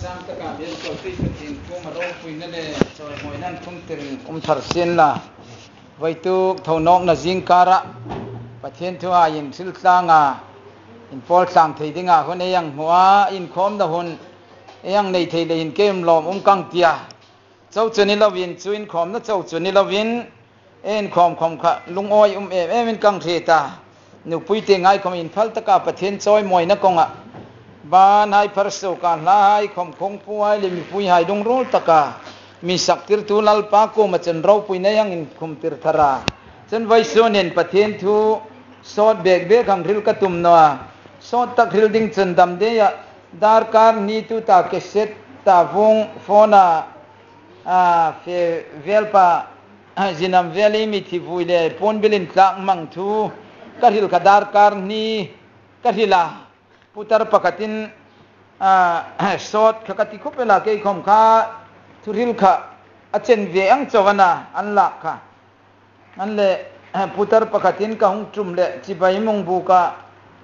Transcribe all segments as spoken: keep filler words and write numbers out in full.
sang tất cả biến cầu tuy thực hiện cô mà đâu quỳ nên để rồi mỗi năm không tiền ông thở xin là vậy tu thầu nông là riêng cara và thiên thu à in sil sang à in Paul sang thấy tiếng à hôm nay yang hoa in khom da hôn yang này thấy là in kem lom ông căng tia châu chuẩn ni lovin chu in khom nó châu chuẩn ni lovin en khom khom khá lung oi um em em in căng thế ta nụ pui tiếng ai không in phal tất cả và thiên choi mỗi nó con à ban hai perso kan lai khom khong puai le mi pui hai dong rol taka mi saktir tu lal pa ko ma chen ro pui na yang in khum tir thara chen vai sonen pathen thu sot bek bek ang ril ka tum no sot tak ril ding chen dam de ya dar kar ni tu ta keset ta vong phona a fe velpa jinam veli mi thi vui le pon bilin tlak mang thu ka ril ka dar kar ni ka rila putar pakatin sot kakati kopela ke khom kha thuril kha achen ve ang chawana anla kha anle putar pakatin ka hung tum le chibai mong bu ka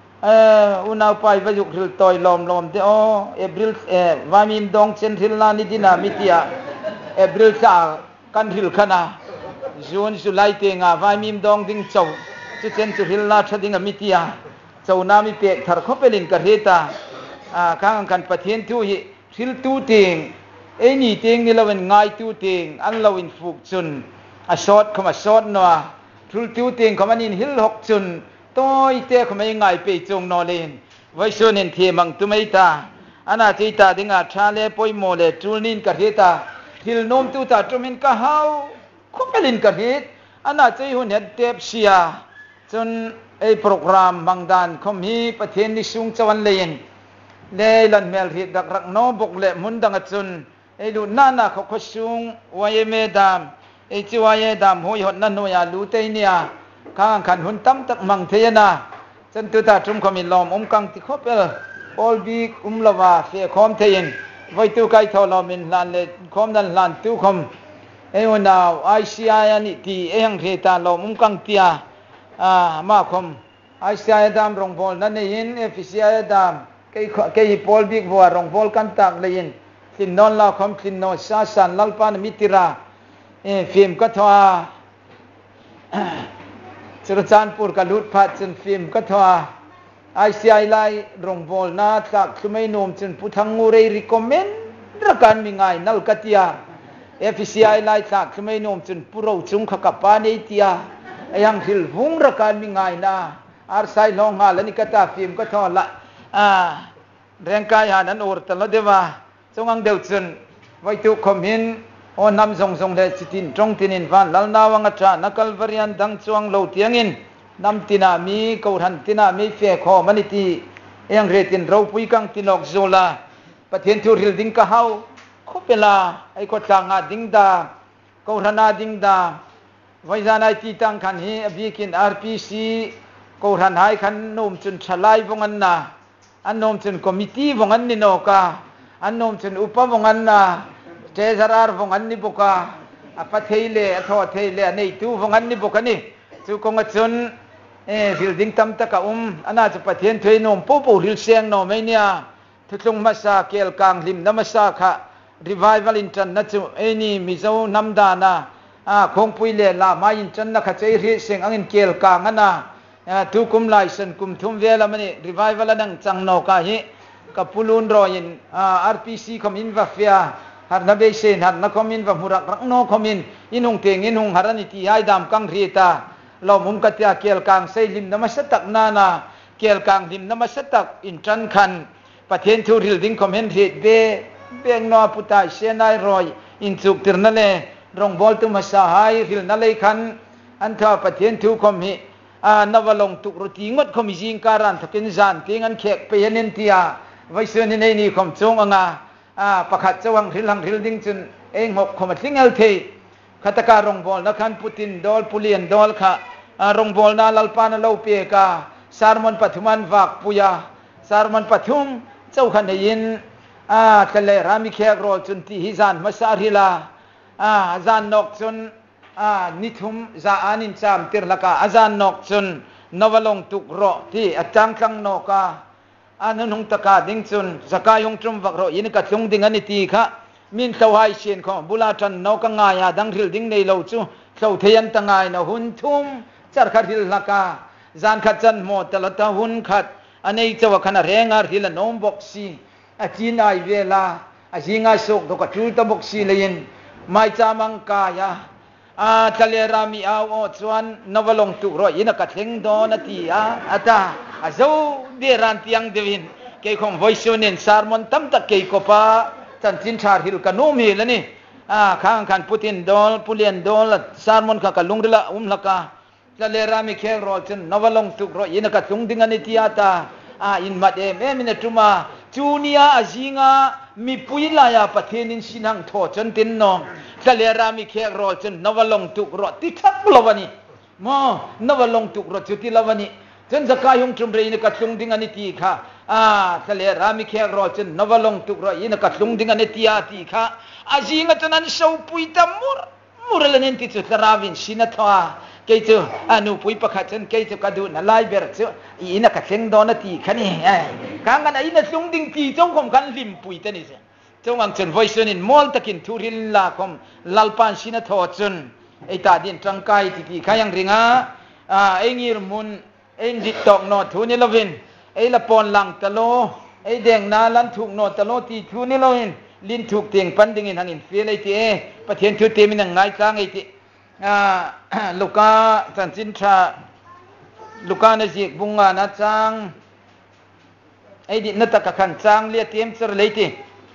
una pai va yuk ril toy lom lom te o april vamim dong chen ril la ni dina mitia april sa kan ril khana june july te nga vamim dong ding chau chu chen chu ril la thading a mitia châu nam mi pe thar kho pelin ka heta a kang kan pathian thu hi thil tu ting e ni ting ni lawen ngai tu ting an lawin fuk chun a short khoma short no thul tu ting khomanin hil hok chun toi te khomai ngai pe chung no len vai sonin the mang tu mai ta ana ti ta dinga thale poi mo le tulnin ka heta thil nom tu ta tumin ka hau kho pelin ka het ana chei hun het tep sia chunไอ้โปรแกรมบางด้านเขามีประเทศนิสุงจวันเลยนเล่ลันเมลฮิดักรักน้องบกเล่มุนดังจุนไอ้ดูน่าหนักเขาเขาสุงวายเมดามไอ้จิวายดามหัวหดนั่นหัวยาลูเตเนี่ยข้างขันหุ่นตั้มตักมังเทียนะจนตัวตาจุ่มเขามีลมอมกังติคบเอลออลบีอุมลาวาเฟียคอมเทียนไว้ตัวไก่ทอลอมินลานเล่คอมดันลานตัวคอมไอ้วันน่ะไอซีไอนี่ที่ไอ้ยังเฮตาลมอมกังเตียอ่ามาคมไอซีไอดามรองบอลนั่นเองเอฟซีไอดามเกี่ยเกี่ยบอลบิ๊กบัวรองบอลกันตักเลยยินสินนอนลาคมสินนอนซาสันลัลปานมิติราเอฟิล์มก็ทว่าสุรจานปูร์กัลุดพัดจนฟิล์มก็ทว่าไอซีไอไลรองบอลน่าตักคือไม่นุ่มจนผู้ทั้งงูเรย์รีคอมเมนต์รักกันมีไงนัลกัตยาเอฟซีไอไลตักคือไม่นุ่มจนผู้เราจุงขกับปานิตยายังหิลวุ้งรักกันมีไงนะอาร์ไซลองหาแล้วนี่ก็ตาฟิล์มก็ทอละอ่าแรงกายหานั้นโอร์ตลอดเดว่าจงอังเดียวจนไว้ทุกคอมหินโอนำทรงทรงเดชตินตรงตินินฟันลัลนาวังอัจฉานักลวริยันดังจวงโลเตียงินนำตินามีกูหันตินามีเฟคอมันนิตียังเรตินเราปุยกังตินอกโซลาประเทศทูริลดิงกะเฮาคบเวลาไอ้กดจางอาดิงดากูหันอาดิงดาไว้จานไอตีตังขันฮีอบีกินอาร์พีซีกูหันหายขันนมจนฉลายวงันนะอันนมจนคอมมิตี้วงันนี่นกาอันนมจนอุปวงันนะเจสอาร์วงันนี่บุกาอปัตเทเลอทอเทเลในตู้วงันนี่บุกนี่จู่กงจนเอฟิลดิ้งตั้มตะกะอุมอันน่าจะประเทศถอยนมปูปูริลเซียงนมไม่เนี่ยทุกลงมาซาเกลกางลิมน้ำมาซาค่ะรีไววัลอินจันนั่นจู่เอนี่มิโซน้ำดานะอ่าคงปุยเล่ลามาอินจันนักใจรีเสียงอังเกลกางนะทุกุมไลสันกุมทุมเวลามันนี่รีไววัลนั่งจังนกาฮิกับปูลุนรอยินอาร์พีซีคอมินวาฟิอาหาร์นาเบเซนหาร์นาคอมินวามุรักรักโนคอมินอินุงเตงอินุงฮารานิติไอดามกังรีตาเรามุมกัตยาเกลกางเซลิมน้ำมัสตักนานาเกลกางลิมน้ำมัสตักอินจันคันประเทศทูริลดิงคอมเมนเรตเบเบงนอพุตาเชนายรอยอินสุกติรนั่นเลยรองบอลตุมาสาหายริลนั่นเลยคันอันท่าประเทศทูคอมฮิอ่านวลงตุกรุติงดคอมิจิงการันทักินจานติงันเขกไปยันนินทียไว้เสื้อในนี้คอมจงอ่ะอ่าประคัตเจ้าวังริลังริลดิงจนเองหกคอมติงเอลเทขัตการองบอลนักขันปูตินดอลปุเลียนดอลค่ะรองบอลนาลัลปานเลวเปียกาสารมันปัทุมันวักปุยาสารมันปัทุมเจ้าขันยินอ่าทะเลรามิเขกรอจนที่ฮิซานมาซาริลาอ่าจานนกจนอ่านิทุมจาอานินจามติรลกาอาจารย์นกจนนวลงตุกรอที่อาจารย์ขังนกาอันนั้นหงตะกาดิ้งจุนสกายหงจุมวักรอยินกัดลงดิ้งอันนี้ตีค่ะมินเท่าไฮเชียนของบุลาจันนกง่ายดังริลดิ้งในเราจูเท่าเทียนตั้งไงนะหุ่นทุ่มจัดขัดริลลักาจานขัดจันหมดแต่ละตาหุ่นขัดอันนี้จะว่าขนาดแรงอาริลน้องบอกซีอาจีนายเวลาอาจิงอาสุกตัวกัดจูตบอกซีเลยนไม่จามังกายาอาทะเลรามีเอาอดส่วนนวลงตุกรอยินกัดเฮงโดนตีอาอาตาอาโซเดรันตียงเดวินเกี่ยของไวโซนินสารมันตั้มตะเกี่ยกบปะจันจินชาฮิลกันโนมีแล้วนี่อ่าข้างขันพุตินโดลปุเลียนโดลสารมันข้ากันลุงเดละอุ้มลักาทะเลรามีแค่รอจนนวลงตุกรอยินกัดลุงดิ้งอันนี้ตีอาตาอ่าอินมาเดเมมินตุมาจูเนียอาจิงามีปุยลายาประเทศนินสินังโทจนตินนองทะเลรามีแค่รอจนนวลงตุกรอติทักลวานี่มอนวลงตุกรอจุติลวานี่จนสกายงจุมเรยินกัดลุงดิ้งอันนี้ตีค่ะอ่าทะเลรามีแค่รอจนนวลงตุกรอยินกัดลุงดิ้งอันนี้ตีอาตีค่ะอาจิงาจนนั้นเสาปุยตามุรมุรเลนินติจุตราวินสินัทวาเกี่ยวอนุปุยประคันเกี่ยวกับดูนั่นไล่เบร์เจ้าอีนักเข่งโดนตีขันนี่ข้างกันไอ้นั่นลุงดิ้งตีจงคมกันริมปุยตันนี่เจ้าจงวังจนไว้ส่วนนี้มอลตะกินทุริลลาคมลัลปันสินัทวจนไอ้ตาดินจังไกตีตีขายังริงอ่ะอ่าไอ้งีรมุนไอ้ดิตอกนอทุนิลวินไอ้ละปอนหลังตะโลไอ้แดงนาลันถูกนอตะโลตีทุนิลวินลินถูกเตียงปันดิ่งหันอินเฟียไอ้ตีเอประเทศทุเตมินังไงจ้างไอ้ตีอ่าลูกาจันจินชาลูกาเนจิกบุงงานาจังไอ้ดินตะกะขันจังเลียเตียมเสรเลยตี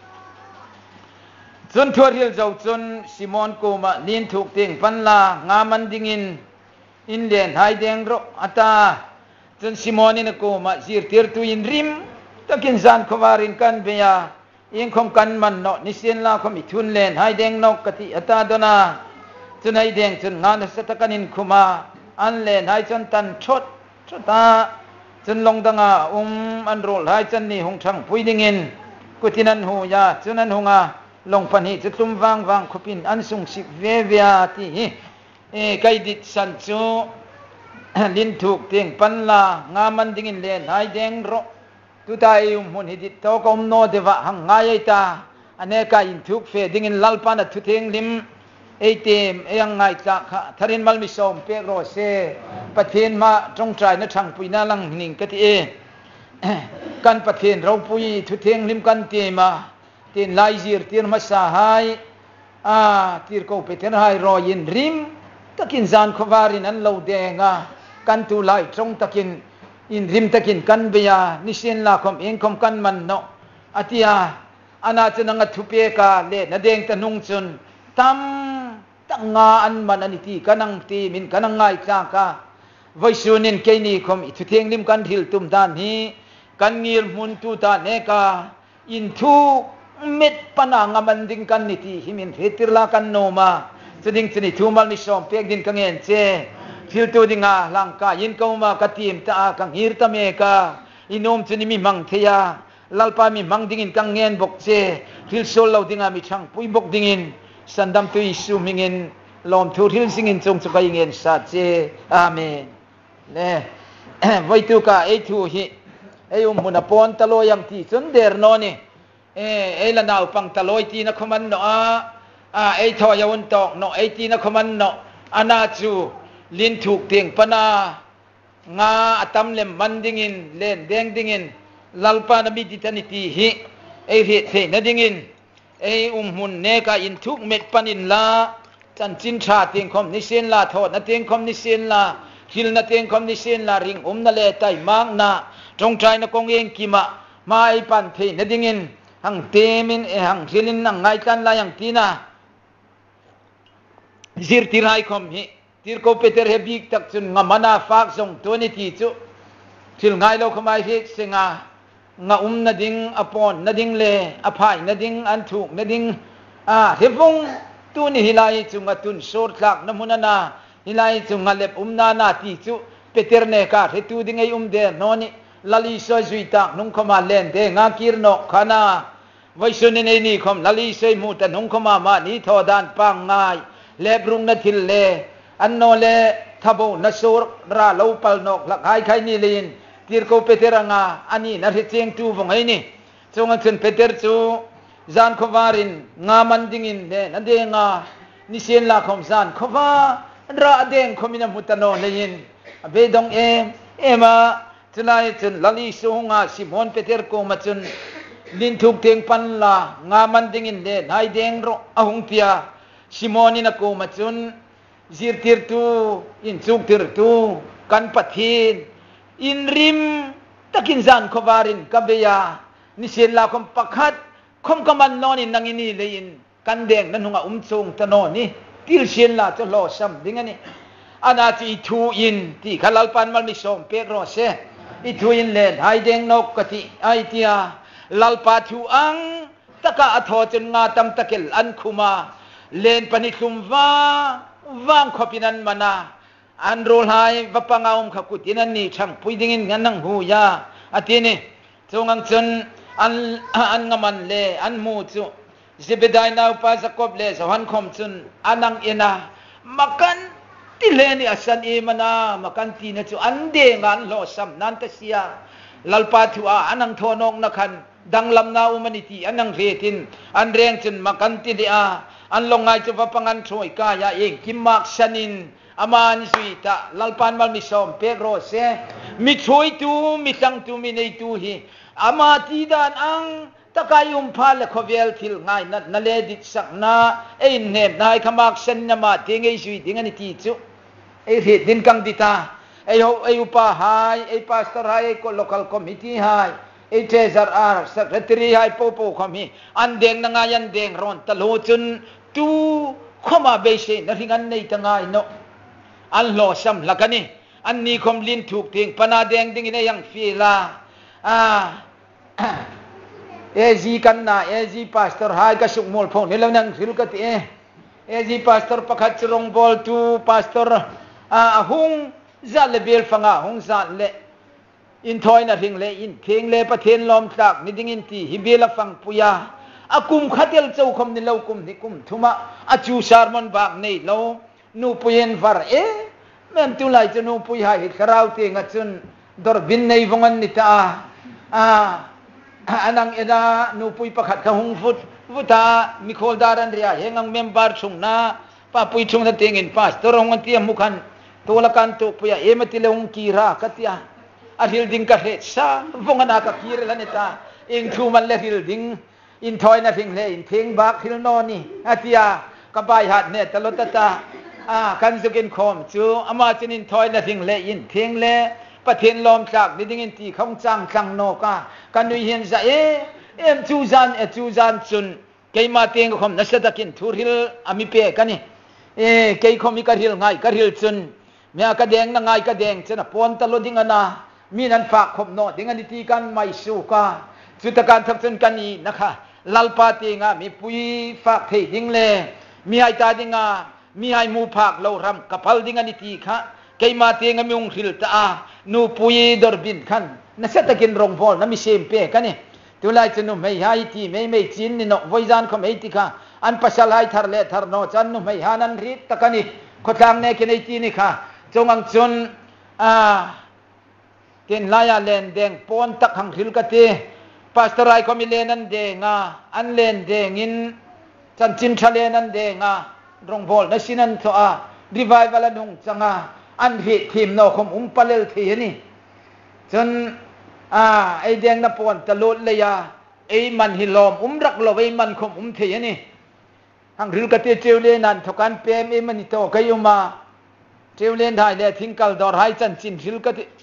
จนทัวริลเจ้าจนซิมอนกูมาลินถูกเตียงปันลางามันดิ่งอินอินเลียนไฮเดงโรอัตาจนซิมอนินกูมาจีร์เตียร์ตุอินริมตะกินซานขวารินกันเบียยังคงกันมันเนาะนิเซียนลาคมิทุนเลนไฮเดงนกกติอัตาดนาจนไฮเดงจนงานสัตกันินคุมาอันเลนไฮจนตันชดชดตาจนลงดังอาอุมอันโรลไฮจนนี่หงชังพุยดิ่งอินกุตินันหูยาจนนั้นหงอาลงพันหิจะตุมวางวางขบินอันสุงสิเวเวียที่เอไกดิสันจูลินถูกเตียงปันลางามันดิ่งอินเลนไฮเดงโรตุตายุมหุนหิดิตอกอมโนเดวะหังงายตาอันเนกาอินถูกเฟดิ่งอินลัลปานะทุเทงลิมไอเตมเองไงจ้าค่ะทารินมัลมิสอมเปโรเซประเทศมาจงใจนัทางปุยนาลังหิงกติเอกันประเทศเราปุยทุเทงลิมกันเตมาเตียนไลจีร์เตียนมาสาหายอ่าตีร์กูเปเทนไฮรอยินริมตะกินจานขวารินันเราเดงากันตุไลจงตะกินอินริมตะกินกันเบียนิเชนลาคมเองคมกันมันเนาะอาทิยาอาณาจักรนังทุเปกาเลนเดงตะนุงจุนตั้มตั้งงาอันมันอันที่กันังตีมินกันังไงจ้ากาไว้ส่วนนี้แค่นี้คมอิทุเทงลิมกันทิลตุมดานนี้กันงีรมุนตุตาเนกาอินทุเม็ดปนางมันดิ่งกันนิติหิมินเฮติร์ลากันโนมาจะดิ่งจะนี่ทูมัลมิชอมเปียกดิ่งกังเงินเจทิลตูดิ่งอาลังกายินกามากติมตากังฮิร์ตเมกาอินอมจะนี่มีมังเทียลัลปามีมังดิ่งกังเงินบกเจทิลโซลเราดิ่งอามิช่างปุยบกดิ่งสันดำตุยสุมิงินลมทูทิลสิงินจงสุกายเงินสัจเจอาเมนเนี่ยไว้ตุกาเอทูฮิเอยุมุนปอนตะโลยังที่จนเดร์โนนี่เอเอละนาวปังตะโลยตีนักมันเนาะอ่าเอทอยาวันตอกเนาะเอตีนักมันเนาะอานาจูลินถูกเตียงปนางาอัตมเลมมันดิ่งเล่นแดงดิ่งลัลปานบิดิตานิตีฮิเอเฮเทนดิ่งไออุ้มหุ่นเนกาอินทุกเม็ดปันินลาจันจินชาเตียงคอมนิเซียนลาโทษนาเตียงคอมนิเซียนลาฮิลนาเตียงคอมนิเซียนลาริงอุ้มนาเลไตมังนาจงใจนักงเองกิมามาไอปันเทนดิ่งหังเตมินเอหังฮิลินนังไงกันลายังตีนาซิร์ติไรคอมฮิทิร์โคเปเตอร์เฮบิกตักจุนงามานาฟากส่งตัวนี้ที่จุทิลไงเราขมายเฮกเซงางาอุ้มนาดิ่งอปอนนาดิ่งเลอภัยนาดิ่งอันถูกนาดิ่งอ่าเฮฟงตัวนี้ฮิไลจุงตุนโซร์ลักน้ำมุนานาฮิไลจุงเล็บอุ้มนานาที่จุเปเตอร์เนกาเฮตูดิ่งไออุ้มเดนนนี่ลลิซอยจุยตักนุ่งขมาเลนเดงาคิรโนขานาไว้ส่วนนี้นี่คมลลิซอยมูตันนุ่งขมามานี่ทอดานปังง่ายเล็บรุงนาทิลเลอันโนเลทับโบนัสโซราลูปัลนกหลักหายใครนี่ลิน ท tir ko peter anga ani na ri cheng tu vong ai ni chunga chun peter chu zan khowarin nga mandingin le na de nga ni sen la khom zan khowa ra deng khomina mutano lein be dong em ema chulai chun lali sunga simon peter ko machun lin thuk teng pan la nga mandingin le nai deng ro ahung pia simoni na ko machun zir tir tu in chuk tir tu kan pathin in rim takin zan khowarin kabeya ni sen la khom pakhat khom kaman non in nangini lein kan deng nanunga umchung tano ni til sen la to lo sam dingani ana ti thu in ti khalal pan mal mi som pek ro se i thu in len hai deng nok kati ai tia lalpa thu ang taka atho chun nga tam takel an khuma len paniklum wa wang khopinan mana anrol hai wapangaum khakutinan ni thang puidingin nganang hu ya atini chungang chun an an ngaman le an mu chu zibedai na pa jacob le sohan khom chun anang ina makan tileni asan e mana makan ti na chu ande ngan lo sam nan ta sia lalpa thu a anang thonong na khan danglam na umaniti anang retin an reng chun makan ti dia an longai chu wapangan throi ka ya e kimak sanin aman suita lalpan mal misom pegro se mi throi tu mi tang tu mi nei tu hi ama ti dan ang takayum phal khovel thil ngai na nale dit sakna e nem nai khamak san na ma tingei sui dingani ti chu e ri din kang dita e ho e upa hai e pastor hai ko local committee hai e treasurer ar secretary hai popo khomi an deng na nga yan deng ron talo chun tu khoma be se na ringan nei tangai no an lo sam lakani an ni khom lin thuk ting pana deng ding ine yang fila ah ezi kanna ezi pastor hai ka suk mol phone lo nang sil ka ti ezi pastor pakhat churong bol tu pastor a hung za le bel fanga hung za le in thoi na ring le in theng le pathen lom tak ni ding in ti hi bela fang puya akum khatel chau khom ni lo kum ni kum thuma achu sarmon bak nei lo nu puyen var e mem tu lai chu nu pui hai kharau te nga chun dor bin nei vongan ni ta a anang eda nu pui pakhat ka hung fut vuta mikhol daran ria hengang member chungna pa pui chung na tengin pastor ong ti mukhan tolakan tu puya emati leung kira katia a hilding ka he sa vongana ka kira laneta eng thu man le hilding in thoi na thing le in theng bak hil no ni atia ka bai hat ne talotata a kan zukin khom chu ama chinin thoi na thing le in theng le pathen lom tlak ni ding in ti khong chang chang no ka kanui hian za e em chu zan e chu zan chun keima teng khom na sadakin thurhil ami pe kani e kei khomi ka hil ngai ka hil chun mya ka deng na ngai ka deng chena pon talo ding ana minan fa khom no ding ani ti kan mai su ka chutakan thak chun kani nakha lalpa ti nga mi pui fa thei ding le mi ai ta dinga mi ai mu phak lo ram kapal ding ani ti kha keima te nga myung hil ta a nu pui dor bin khan na setakin rong vol na mi sem pe kani tulai chunu mai hai ti mai mai chin ni no voizan khom ei ti kha an pasal hai thar le thar no chan nu mai hanan rit takani khotlang ne ke nei ti ni kha chongang chun a ten laya len deng pon tak hang hil ka te pastor ai komi lenan de nga an len deng in chan chin thale nan de nga rong vol na sinan tho a revival anung changa an hi thim no khom um palel thi ni chun a ai deng na pon talot le ya ei man hi lom um rak lo ei man khom um thi ni hang ril ka te cheule nan thokan pem e mani to kayuma cheule dai le thingkal dor hai chan chin ril ka te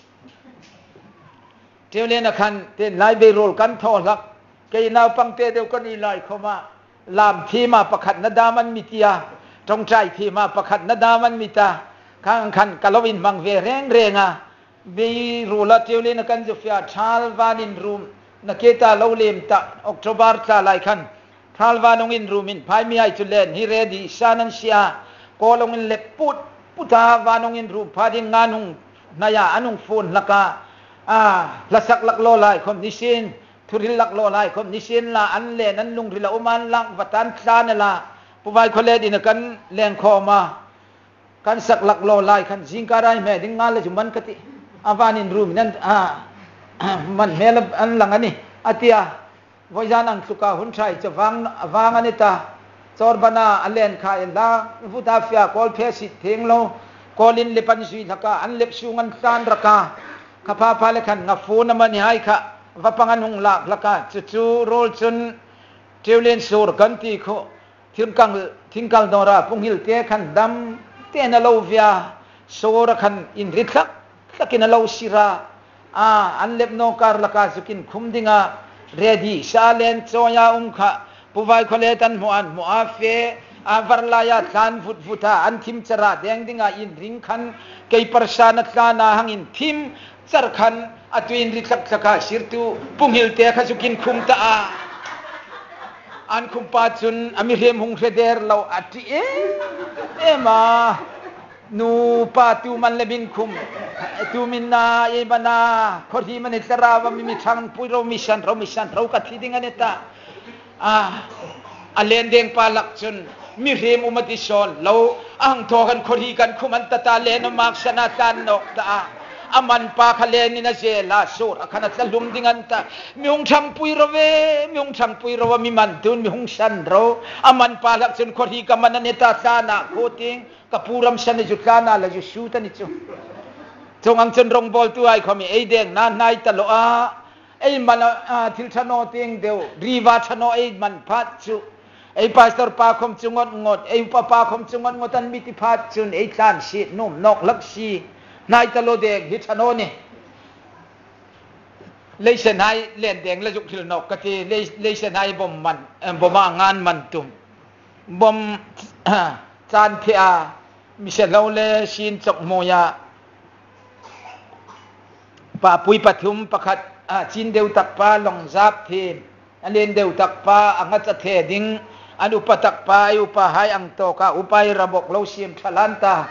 cheule na khan te lai be rol kan tho lak ke naw pang te deu kan i lai khoma lam thi ma pakhat na daman mitia trong trai thi ma pakhat na daman mita khang khan kalowin mang ve reng renga be rola cheule na kan jofia thal vanin room na keta lolem ta october ta lai khan thal vanong in room in phai mi ai chulen hi ready sanan sia kolong in le put puta vanong in room phading nganung naya anung phone laka à là sắc lắc lô lại không ní xin thu ril lắc lô lại không ní xin là ăn lên ăn lung ril là ôm ăn lăng và tan xa này là bố vai có lẽ đi là căn lên kho mà căn sắc lắc lô lại căn zing cả rai mẹ đinh ngal là chúng mình cái ti avan in room nên à มันเมลอันหลังอันนี้อาเตียวิญญาณอังสุกาหุ่นชัยจะวางวางอันนี้ตาจอร์บานาอันเลนขาเอลาฟุตาฟิากอลเพสิเทงโลกอลินเลปันสุยทักอันเล็บชูงันซานรักาข้าพาพาเลขันงับฟูนมันให้ข้าว่าปังอันหงลักลักาจุจูโรลจนเทวเลนสูรกันตีโคทิ้งกังทิ้งกัลดอราพุงหิลเตะขันดำเตนโลวิอาโซรขันอินริทักสักินโลชิราอ่าอันเล็บโนการลักาสุกินคุมดิงาเรดีชาเลนโซยาอุงขะผู้ไว้คนเลตันมัวอันมัวเฟอาฟาร์ลายาทันฟุตฟุตาอันทิมจราแดงดิงาอินริงขันเกยปรชานัตลานาหังอินทิมจารขันอัตวินริทักสักาชิรตูพุงหิลเตะขสุกินคุมตาอันคุมปาจุนอมิเรมหงเรเดอร์เราอัติเอเอมานูปาตูมันเลบินคุมตูมินนาเอบานาขอที่มันอิสระว่ามีมิชังปุยเรามิชันเรามิชันเรากัดที่ดิ้งอันนี้ตาอ่าอันเลนเดงปาลักจุนมิเรมอุมาติชอนเราอังทอกันขอที่กันคุมันตาตาเลนมากชนะตันนกตาอามันปากเลนินะเจลาสูรอาคณะจะลุมดิ้งอันตามีหงชังปุยเราเวมีหงชังปุยเราว่ามีมันตุนมีหงชันเราอามันปาลักจุนขอที่กันมันนันตาตานาโคติงกับผู้รำชันในจุดการนั่นแหละจุดชูตันนี่จูจงอังจันรงบอลตัวไอ้เขามีไอ้เด้งนั่นนายตลอดไอ้มันอ่าทิลชโนเตียงเดียวรีวาชโนไอ้มันพัดจูไอ้พาสตอร์ปาคมจงงดงดไอ้อุปปาคมจงงดงดตันมิติพัดจุนไอ้ท่านชีนุ่มนกลักชีนายตลอดเด้งฮิชโนนี่เลยเสนายเล่นเด้งแล้วจุกทิลนกกะทีเลยเลยเสนายบ่มมันบ่มางานมันตุ่มบ่มจานเทียมิเชลเราเลชินจกโมยาปาปุยปฐุมประคัดจินเดวตักปาลงจับทีอันเลนเดวตักปาอังจัดเทดิงอันอุปตักปาอุปหายอังโตกาอุปัยระบบเราเสียมฉลันตา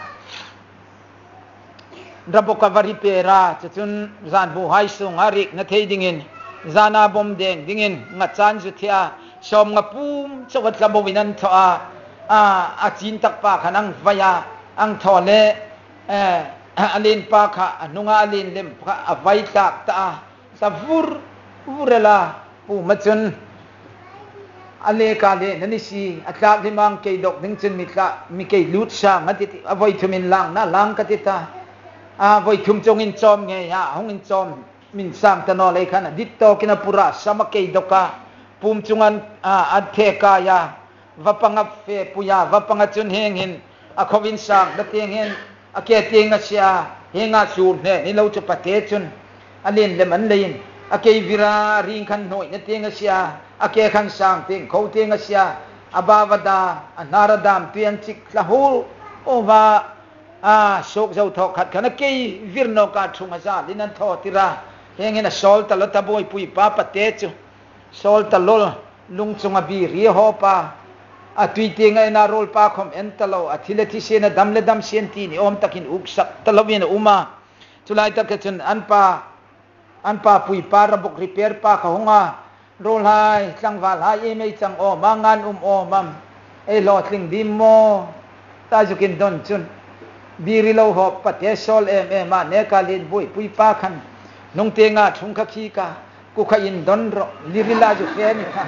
ระบบกวาริเปราจะจุนจานบุหายสุงอาริกนัทเฮดิงินจานาบอมเดงดิงินงัดจานจุดเทียชมงับปูมสวัสดิ์ระบบวินันทอาอ่าอาจินตักปาขนังวายาอังทอเลเอออลินปาขะนุงอลินเลมพระอวัยตักตาสาฟูร์ฟูร์ละปูมัจนอเลกาเลนันนิสีอัตลาดิมังเกยดอกดึงจนมิตรมิเกยลุดช่างอันที่อวัยทุมินลังน่าลังกัติตาอวัยทุมจงอินจอมไงฮะหงอินจอมมินสังตนอเลยขันดิตโตกินาปุระสามเกยดอกาปูมจงอันอันเทกายาว่าปังอับเฟปุยาว่าปังอัจจุนเฮงหินอขวินสังดัตเฮงหินอเกติงอาเซียเฮงอาสูรเนี่ยนี่เราจะปฏิเสธอันเล่นเลมันเล่นอเกวิราริงขันหน่อยนี่เฮงอาเซียอเกขันสังเฮงเขาเฮงอาเซียอบาวดาอนาราดามเตียนจิกละหูโอว่าอ่าโชคเจ้าทอขัดขันอเกวิรโนกาชุงอาซาลินันทอติระเฮงหินสอลตลอดตะบอยปุยป้าปฏิเสธสอลตลอดลุงจงอบีรีฮอปาอตุยเตียงไอ้นารอลปาคอมเอ็นตลออทิเลติเชนดัมเลดัมเชียนตีนี่อมตักินอุกสักตลอวินอุมาจุลัยตะกจนอันปาอันปาปุยปาระบบรีเพร์ปาเขาหงาโรลไฮจังวาลไฮเอเมจังโอมางานอุมโอมัมเอลอดลิงดิมโมตาจุกินดอนจุนบีริโลหอบปะเทชอลเอเมมาเนกาลินบุยปุยปาขันนงเตียงอาชุงขคีกากุขยินดอนโรลิริลาจุเฟนิค่ะ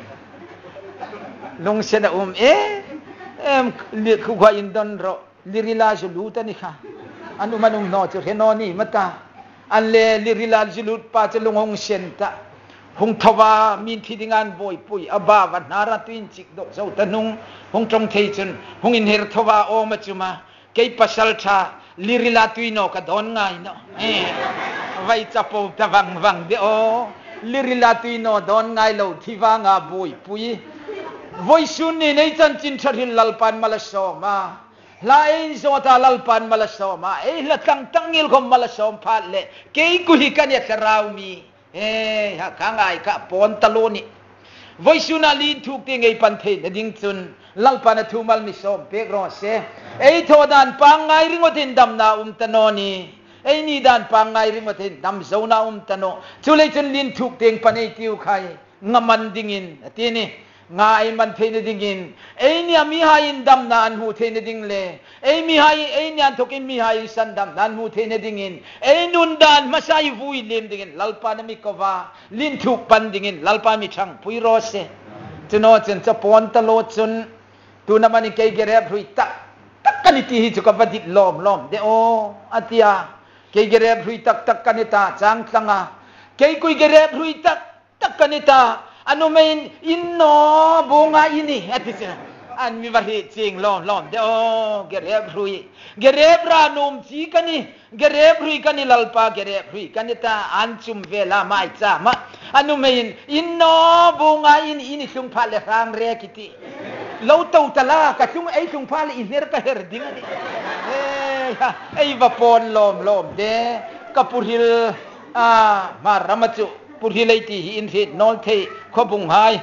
ลงเสนอุมเอเอ็มเลือกคู่อินดอนโรลิริลาจุลูตันิค่ะอันอุมันอุมโนจุเฮนอนี่มัตตาอันเลลิริลาจุลูปาจะลงหงเชนตะหงทวามีที่ดิงานบ่อยปุยอบาวันนาราตุนจิกดอกเจ้าตะนุงหงจงเทจุนหงอินเฮรทวาโอมาจุมาเกยปัสสัลชาลิริลาตุยโนกะดอนไงเนาะเอไว้จับปูตะวังวังเดโอลิริลาตุยโนดอนไงเราที่วางอาบ่อยปุยvoisun ni nei chan chin tharil lalpan malasoma la ein zota lalpan malasoma ei la tang tangil khom malasom phat le kei ku hi kan ya sarau mi eh ha kangai ka pon taloni voisun ali thuk te ngei pan the na ding chun lalpan a thumal mi som pek ro se ei thodan pangai ringotin damna um tanoni ei ni dan pangai ringotin dam zona um tano chule chun lin thuk teng panei tiu khai ngaman dingin atini ngai man the ne dingin ei nia mi hain dam na an hu the ne ding le ei mi hai ei nia thokin mi hai san dam nan hu the ne dingin ei nun dan masai vui lem dingin lalpa na mi kova lin thu pan dingin lalpa mi thang pui ro se chuno chen cha pon ta lo chun tu na mani kei gere hrui tak tak kan ti hi chu ka vadit lom lom de o atia kei gere hrui tak tak kan ta chang tlanga kei kui gere hrui tak tak kan ta anu main inno bunga ini atia an mi vahi ching lom lom de o gere hrui gere bra num chi kani gere hrui kani lalpa gere hrui kani ta an chum vela mai cha ma anu main inno bunga ini ini sung phale rang re kiti lâu tàu ta la cả chúng ấy chúng pha lại in her ka her ding ani eh ai va pon lom lom de kapurhil a ma ramachu purhilai ti in fit nol the khobung hai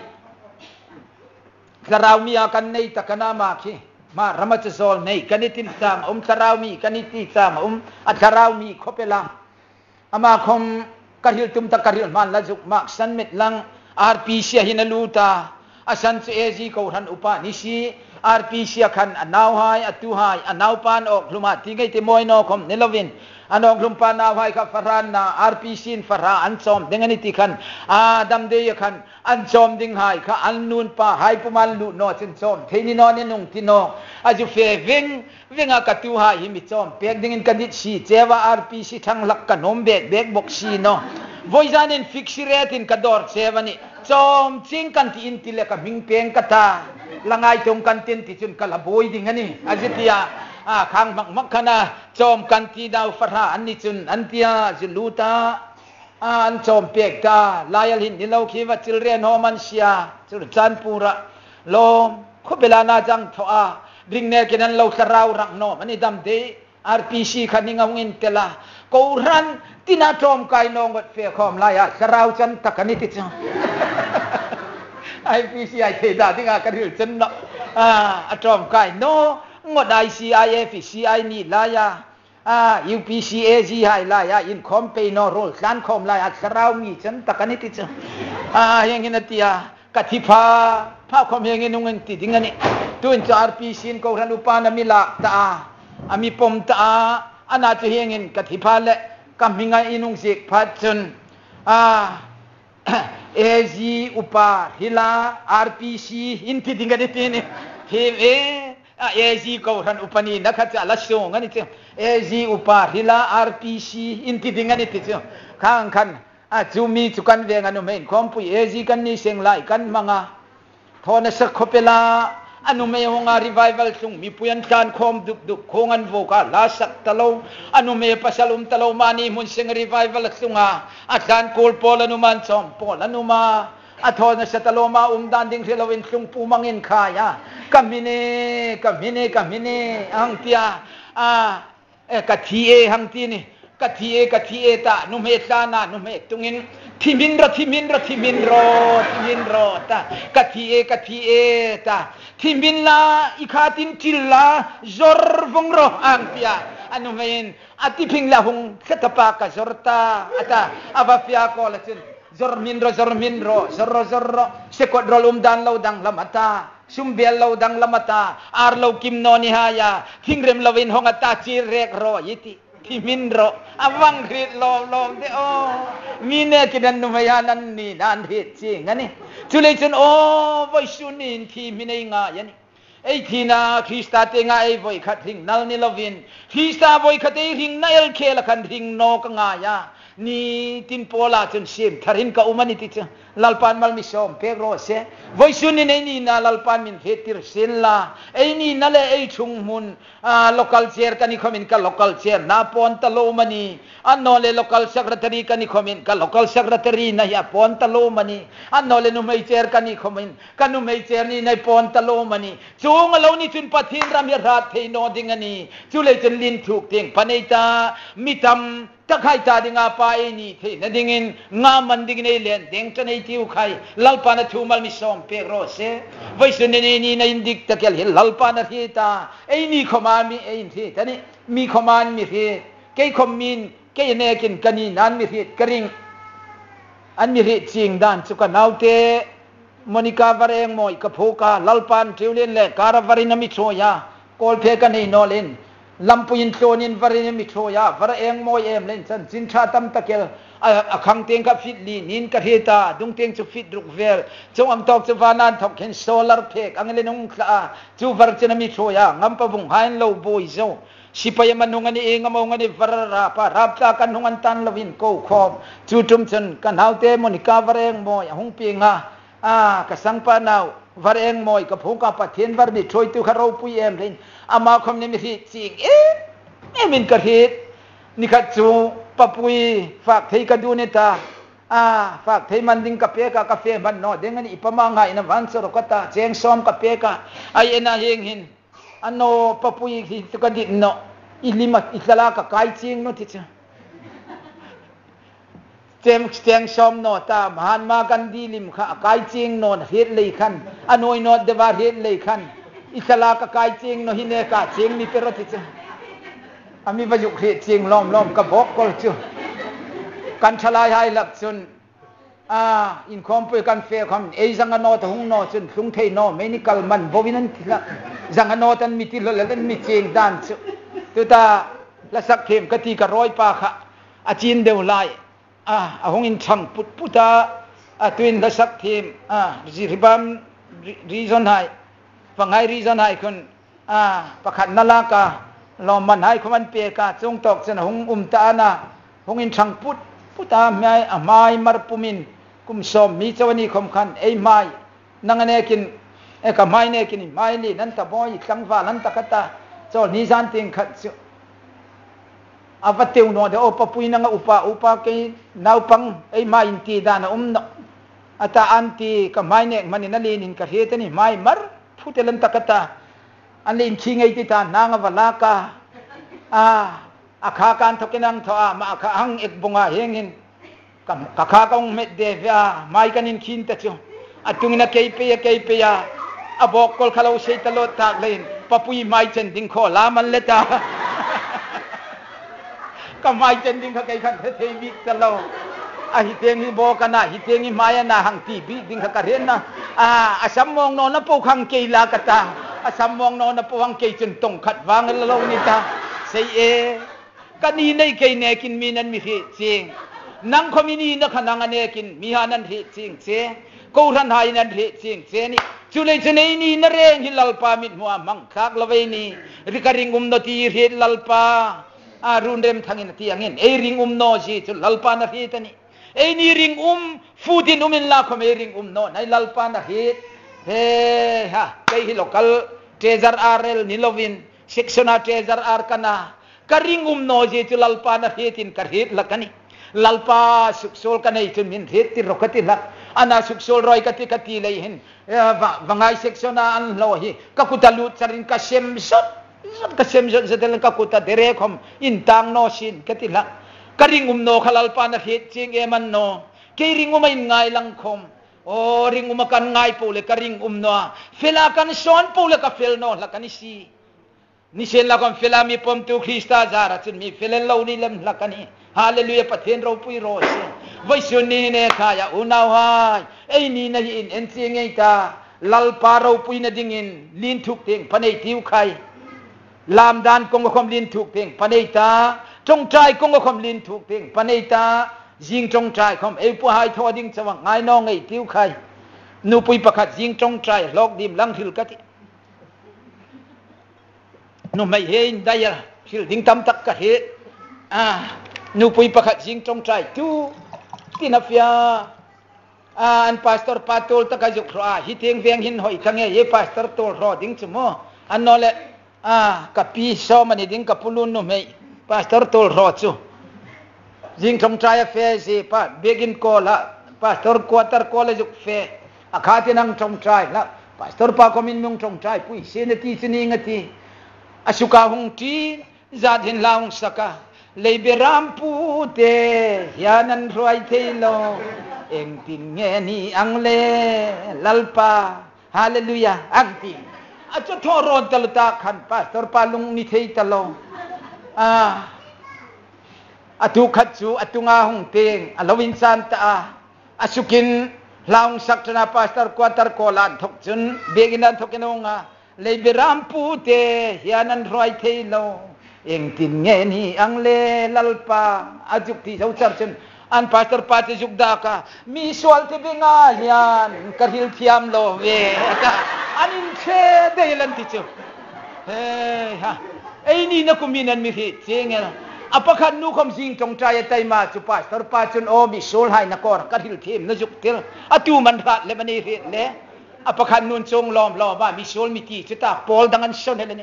sarau mi akan nei takana ma khi ma ramachu sol nei kanitin sam um sarau mi kaniti sam um at sarau mi khopela ama khom karhil tum ta karhil man la juk mak san met lang rp sia hinaluta asan su ezi ko ran upa nisi rp sia khan anau hai atu hai anau pan ok luma tingai te moi no khom nelovin anong lumpa na hai ka faran na rp sin fara ansom dengani ti khan adam de khan ansom ding hai kha annun pa hai puman lu no chin som theini no ne nung ti no aju fe veng venga ka tu hai hi mi chom pek dingin kanit si chewa rp si thang lak ka nom bek bek bok si no voizanin fixiretin kador chewani chom ching kan ti in ti le ka ming peng kata langai tong kan tin ti chun kala boy ding ani ajitia a khang mak mak khana chom kan ti dau farha an ni chun an tia juluta an chom pek ta layal hin nilau khi wa children homan sia chur chan pura lom khobela na jang thoa ring ne kenan lo sarau rak no mani dam de rpc khaninga ngin tela ko ran tina tom kai no ngot fe khom la ya sarau chan takani ti cha ipc ai the da tinga ka ril chen no a atom kai no ngot icif ci ni la ya a upcag hai la ya in khom pe no rol san khom la ya sarau mi chan takani ti cha a yang hin atia kathipa pha khom yang hin ngun ti dingani tuin cha rpc ko ran upa na mila ta ami pom ta ana che hengin kathipa le kaminga inung sik phatun a ezi upa hila rpc inti dingani tini he e a ezi ko ran upani nakhacha la song ani che ezi upa hila rpc inti dingani ti che khang khan a chumi chukan ve nganu main khompui ezi kan ni seng lai kan manga thona sa khopela anu me honga revival sung mi puyan kan khom duk duk khongan voka la sak talo anu me pasalum talo mani mun sing revival sunga atlan kol pol anu man som pol anu ma athona sa talo ma umdan ding relawin sung pumangin khaya kamine kamine kamine ang tia a e kathie hang ti ni kathie kathie ta nu me sana nu me tungin thimin ro thimin ro thimin ro thimin ro ta kathie kathie ta thimin la ikhatin chilla zor vongro angpia anu main ati phingla hung khatapa ka zorta ata avafia ko la chin zor min ro zor min ro zor zor sekot rolum dan laudang lamata sumbel laudang lamata ar law kim no ni haya thingrem lawin hongata chi rek ro yiti Timindro, awang grit lo lo de oh, mine kidan numayanan ni nan hit sing ani. Tulechun oh, voi sunin ti mine nga yani. Ei thina Krista te nga ei voi khat ring nal ni lovin. Krista voi khat ei ring na el khela kan ring no ka nga ya. Ni tin pola chun sim tharin ka umani ti cha. Lalpan mal mi som pegro se. Voi sunin ei ni na lalpan min hetir silla. Ei ni na le ei chung mun local chair kani khomin ka local chair na pon talo mani. Anno le local secretary kani khomin ka local secretary na ya pon talo mani. Anno le numai chair kani khomin ka numai chair ni na pon talo mani. Chung alo ni chun pathin ram ya rat thei no dingani. Chule chen lin thuk ting paneita mitam takai ta dinga pa ini the na dingin nga man ding nei len deng chanei tiu khai lalpa na thumal mi som pe ro se voi sun ne ni na indik takel hil lalpa na thita ei ni khoma mi ei thi tani mi khoman mi thi ke khomin ke ne kin kani nan mi thi karing an mi ri ching dan chu ka naute มนิกาบารเองมอยกับพูกาลัลปันทิวเลนเล่การวารินามิโชยากอลเพกันในนอเลนลำปุยินโจนินวารินามิโชยาบารเองมอยเอ็มเลนสันสินชาตัมตะเกลอ่ะขังเตียงกับฟิดลีนินกับเฮตาดุงเตียงจุฟิดรุกเวลจงอัมตอกจุฟานันทอกเห็นโซลาร์เพกอังเลนุงคลาจูวาร์เจนามิโชยางัมปะบุงไฮนโลโบยโซสิพยมันหงอันเองงามงอันวาระราปารับตากันหงอันตันลวินโกคอมจูจุมชันกันหาวเตมนิกาวาเรงมอยหงปีงาอ่ากสังปานาววาเรงมอยกับพงกับปะเทียนวาร์บิช่วยตุขารปุยเอ็มเลนอามาคมเนี่ยมีสิจิงเอ๊ะเอ็มินกระเทศนิคัตจูปะปุยฝากเทกันดูเนตาอ่าฝากเทมันดิงกับเปกากาแฟมันนอเด้งอันอีปะมังไงนะวันสรกตาเจงซอมกับเปกาไอเอ็นอาเฮงหินอันโนปะปุยที่ตุกันดินโนอิลิมัดอิสลากะไกจิงโนติจ้ะเจมส์เจงซอมโนตามหานมากันดีลิมค่ะไกจิงโนเฮ็ดเลยคันอันโนยโนเดวาเฮ็ดเลยคันอิสลากะไกจิงโนฮิเนกะจิงมีเปรติจ้ะอามีประยุกต์เฮ็ดจิงล้อมล้อมกะบอกกอลจูกันชลายให้หลักจนอ่าอินคอมเปกันเฟคอมเอซังโนตหงโนจนสุงเทโนเมนิกัลมันบวินันทิละซังโนตันมิติลเลนมิจิงดันจูตุตาละสักเข็มกติกะร้อยปาคะอาจินเดวไลอ่าหงอินชังปุตปุตาอ่าตวินละสักเข็มอ่าริริบัมรีซอนไฮฟังไฮรีซอนไฮคนอ่าประคันนาลากาลอมมันไฮคมันเปกาจงตอกจนหงอุมตานาหงอินชังปุตปุตาไม่อ่ะไม่มารปุมินกุมสมมีเจวนีคมขันเอ้ไม่นังเนกินเอ้กับไม่เนกินไม่นี่นั่นตะบอยสังวานั่นตะกัตตาโจนิสันติงขัดจุอาวัตเตียวโนเดโอปปุยนังอุปาอุปาเกนาวปังเอ้ไม่อินตีดานอุมโนอาตาอันตีกับไม่เนกมันนั่นลีนินกะเฮตนี่ไม่มารพูดเล่นตะกัตตาอันลีนชิงไอติตานางวลากาอ่าอาคาการทกินังทว่ามาอาคาหังเอกบงอาเฮงินกับกะคากงเมดเดวะไม่กันินขินตะจูอาตุงนักเกยเปียเกยเปียอาบอกกอลขลาวเชตโลตากเลนปะปุยไม่เจนดิงโคลามันเลตาก็ไม่เจนดิงเขาเกยขันเทวิตโลอาฮิเตงิบอกกันนะฮิเตงิมายานะหังตีบีดิงเขากระเรนนะอ่าอาสัมมองโนนปูขังเกยลากตาอาสัมมองโนนปูขังเกยจนตงขัดวางโลนิตาเซเอกันนี่ในเกยเนกินมีนั้นมีเหตุจริงนังคอมินีนักนังเนกินมีหานั้นเหตุจริงเจกูรันหายนั้นเหตุจริงเจนี่จุเลจเนนี่นเรงฮิลลปามิดมัวมังคักละเวนีริกริงอุมโนตีเหตุลลปาอารุนเรมทังอินที่ยังเงินเอริงอุมโนจีจุลลปานะเหตุนี่เอนี่ริงอุมฟูดินอุมินลาคมเอริงอุมโนในลลปานะเหตุเฮฮะเกยฮิโลคัลเทซาร์อาร์เอลนิโลวินเซ็กชันอาเทซาร์อาร์กันนะกริงอุมโนจีจุลลปานะเหตุอินกระเหตุละกันนี่lalpa suksol kanai chun min theti rokati lak ana suksol roi kati kati lei hin vangai seksona an lo hi kakutalut charin ka sem sot ka sem sot sedel kakuta dere khom intang no sin kati lak karingum no khalalpa na het ching eman no keiringum mai ngai lang khom o ringum kan ngai pule karingum no fela kan son pule ka fel no lakani si ni sen la kon fela mi pom tu krista zara chun mi felen lo ni lem lakani hallelujah pathen ro pui ro se vai sun ni ne khaya unaw hai ei ni na in en chi ngei ta lal pa ro pui na dingin lin thuk teng panei tiu khai lam dan kong khom lin thuk teng panei ta trong trai kong khom lin thuk teng panei ta jing trong trai khom ei pu hai tho ding chawang ngai no ngei tiu khai nu pui pakhat jing trong trai lok dim lang thil ka ti nu mai hein daya thil ding tam tak ka he ah nu pui pakhat jing trong trai tu tinafia ah an pastor patul takajuk ro hi teng veng hin hoi thange ye pastor tol ro ding chumo an no le ah kapi so mani ding kapulun no mei pastor tol ro chu jing trong trai fe si pa begin ko la pastor quarter college fe akhati nang trong trai la pastor pa komin mung trong trai pui senati sini ngati asuka hung ti zadhin laung saka leiberam pute yanan roi thelo eng tin nge ni angle lalpa hallelujah angti acho thoron talta khan pastor palung ni thei talo ah atu khatchu atunga hung teng alawin san ta asukin ลาวสักนาพาสเตอร์ควอเตอร์โคลันทกจุนเบกินันทกนงาเลยเบรามปูเตเฮียนันรอยเทโลเองตินเงนี่อังเลลัลปาอาจุกที่เขาจับจุนอันพาสเตอร์ปาติจุกดากามีสวลที่เบงาเฮียนกระหิลทิมโลเวอันอินเชเดลันติจูเฮ้ยฮะไอ้นี่นักมีนันมีเหตุเจงเนะapakah nu kom sing tong trai tai ma chu pastor pa chun o mi sol hai na kor ka hil them na juk tir atu man ra le mani ri le apakah nun chong lom lo ba mi sol mi ti chu ta pol dangan son hele ne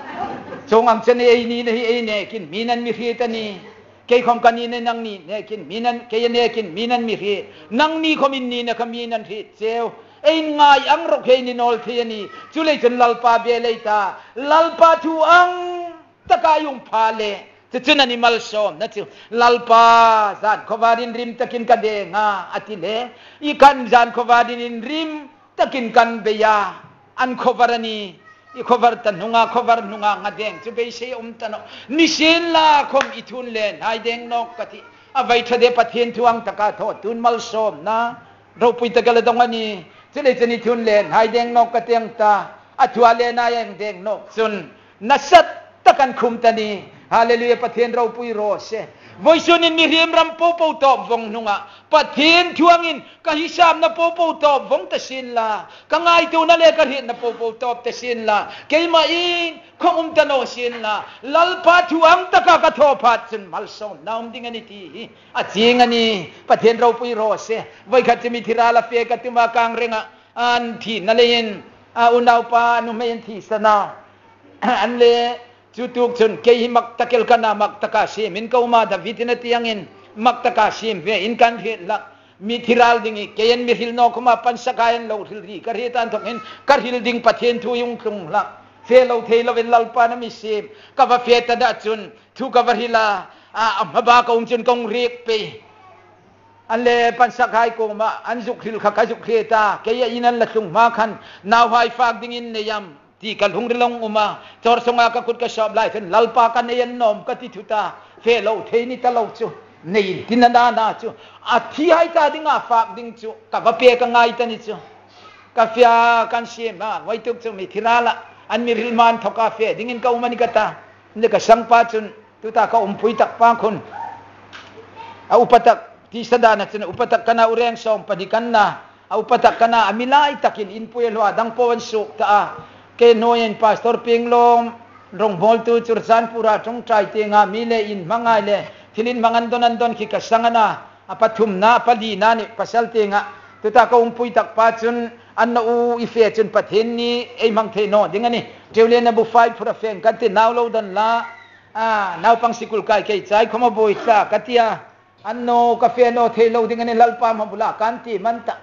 chong am chen ei ni nei ei ne kin minan mi ri ta ni ke khom kan ni ne nang ni ne kin minan ke ne kin minan mi ri nang ni khom in ni na kham minan ri cheu ei ngai ang ro ke ni nol thi ni chu le chun lal pa be le ta lal pa thu ang takayung pha leจุนันนิมัลชมนั่นคือลัลปาจานขวาดินริมตะกินกันเดงาอติเลอีกันจานขวาดินริมตะกินกันเบียอันขวานีอีขวาตันหุงาขวาหุงางาเดงจะไปเสียอมตันนิเชนลาคมอิทุนเลนไอเดงนกกติอาไว้ทะเลปะเทียนทวงตะกาโทษตุนมัลชมนะเราปุยตะกะละตรงนี้จะเลยจะนิทุนเลนไอเดงนกกติยังตาอัตวาเลนายังเดงนกซุนนัสตตะกันคุมตานีฮาเลลูยาปะเทียนเราปุยโรเซวอยซุนินมีเรียมรำปูปูตอบวงนุงะปะเทียนทวงินกะฮิซามนะปูปูตอบวงตะสินลากะงายตูนะเลกะเห็นนะปูปูตอบตะสินลาเกยมาอินคงอุมตะโนสินลาลัลปาทวงตะกะกะโทพัดซุนมัลซอมนาอุมดิงะนิตีอะจิงะนีปะเทียนเราปุยโรเซไว้คัดจะมีธิราลาเฟกะติมากางเรงะอันที่นะเลยินอาอุนาวปานุเมนที่สนาอันเลจุตุกชนเกยมักตะเกลกันนามักตะกาชิมินกามาดาวิตินติยังอินมักตะกาชิมเวอินกันเฮละมีทิรัลดิงเกยันมีฮิลโนคุมาปันสกายันโลฮิลรีกะเรตันทงอินกะฮิลดิงปะเทนทุยุงคุงละเฟโลเทโลเวลัลปานะมิซิมกะวะเฟตะดะจุนทุกะวะฮิลาอะมะบากะอุมจุนกงเรียกเปอันเลปันสกายกงมาอันจุกฮิลขะกะจุกเฮตาเกยอินันละซุงมาคันนาวไฮฟากดิงอินเนยัมที่กันหงเรื่องอุมาจอร์สงากะกุดกะชอบไล่ถึงลัลปากันเนียนนอมกะติทุตาเฟโลเทนิตะโลจูนี่ตินันดานาจูอาทิให้ตาดิงาฝากดิงจูกะบะเปกะงายตะนิจูกะฟยากันเสียมาไว้ตุกจูมีทิราละอันมีริลมานทอกาเฟดิงินกะอุมานิกะตานี่กะสังปาจุนตุตาka umpuy takpa kun a upatak ti sadana tin upatak kana ureng som padikan na a upatak kana amilai takin inpuy lo adang powan suk ta ke noyen pastor pinglom rong boltu chursan pura tong trai tenga mile in mangai le thilin mangan donan don ki kasangana apathum na pali na ni pasal tenga tuta ka umpui tak pa chun anna u ife chun pathen ni ei mang the no dingani teule na bu five pura feng kan te naw lo dan la a naw pang sikul kai kai chai khoma boi sa katia anno ka fe no the lo dingani lalpa ma bula kan ti manta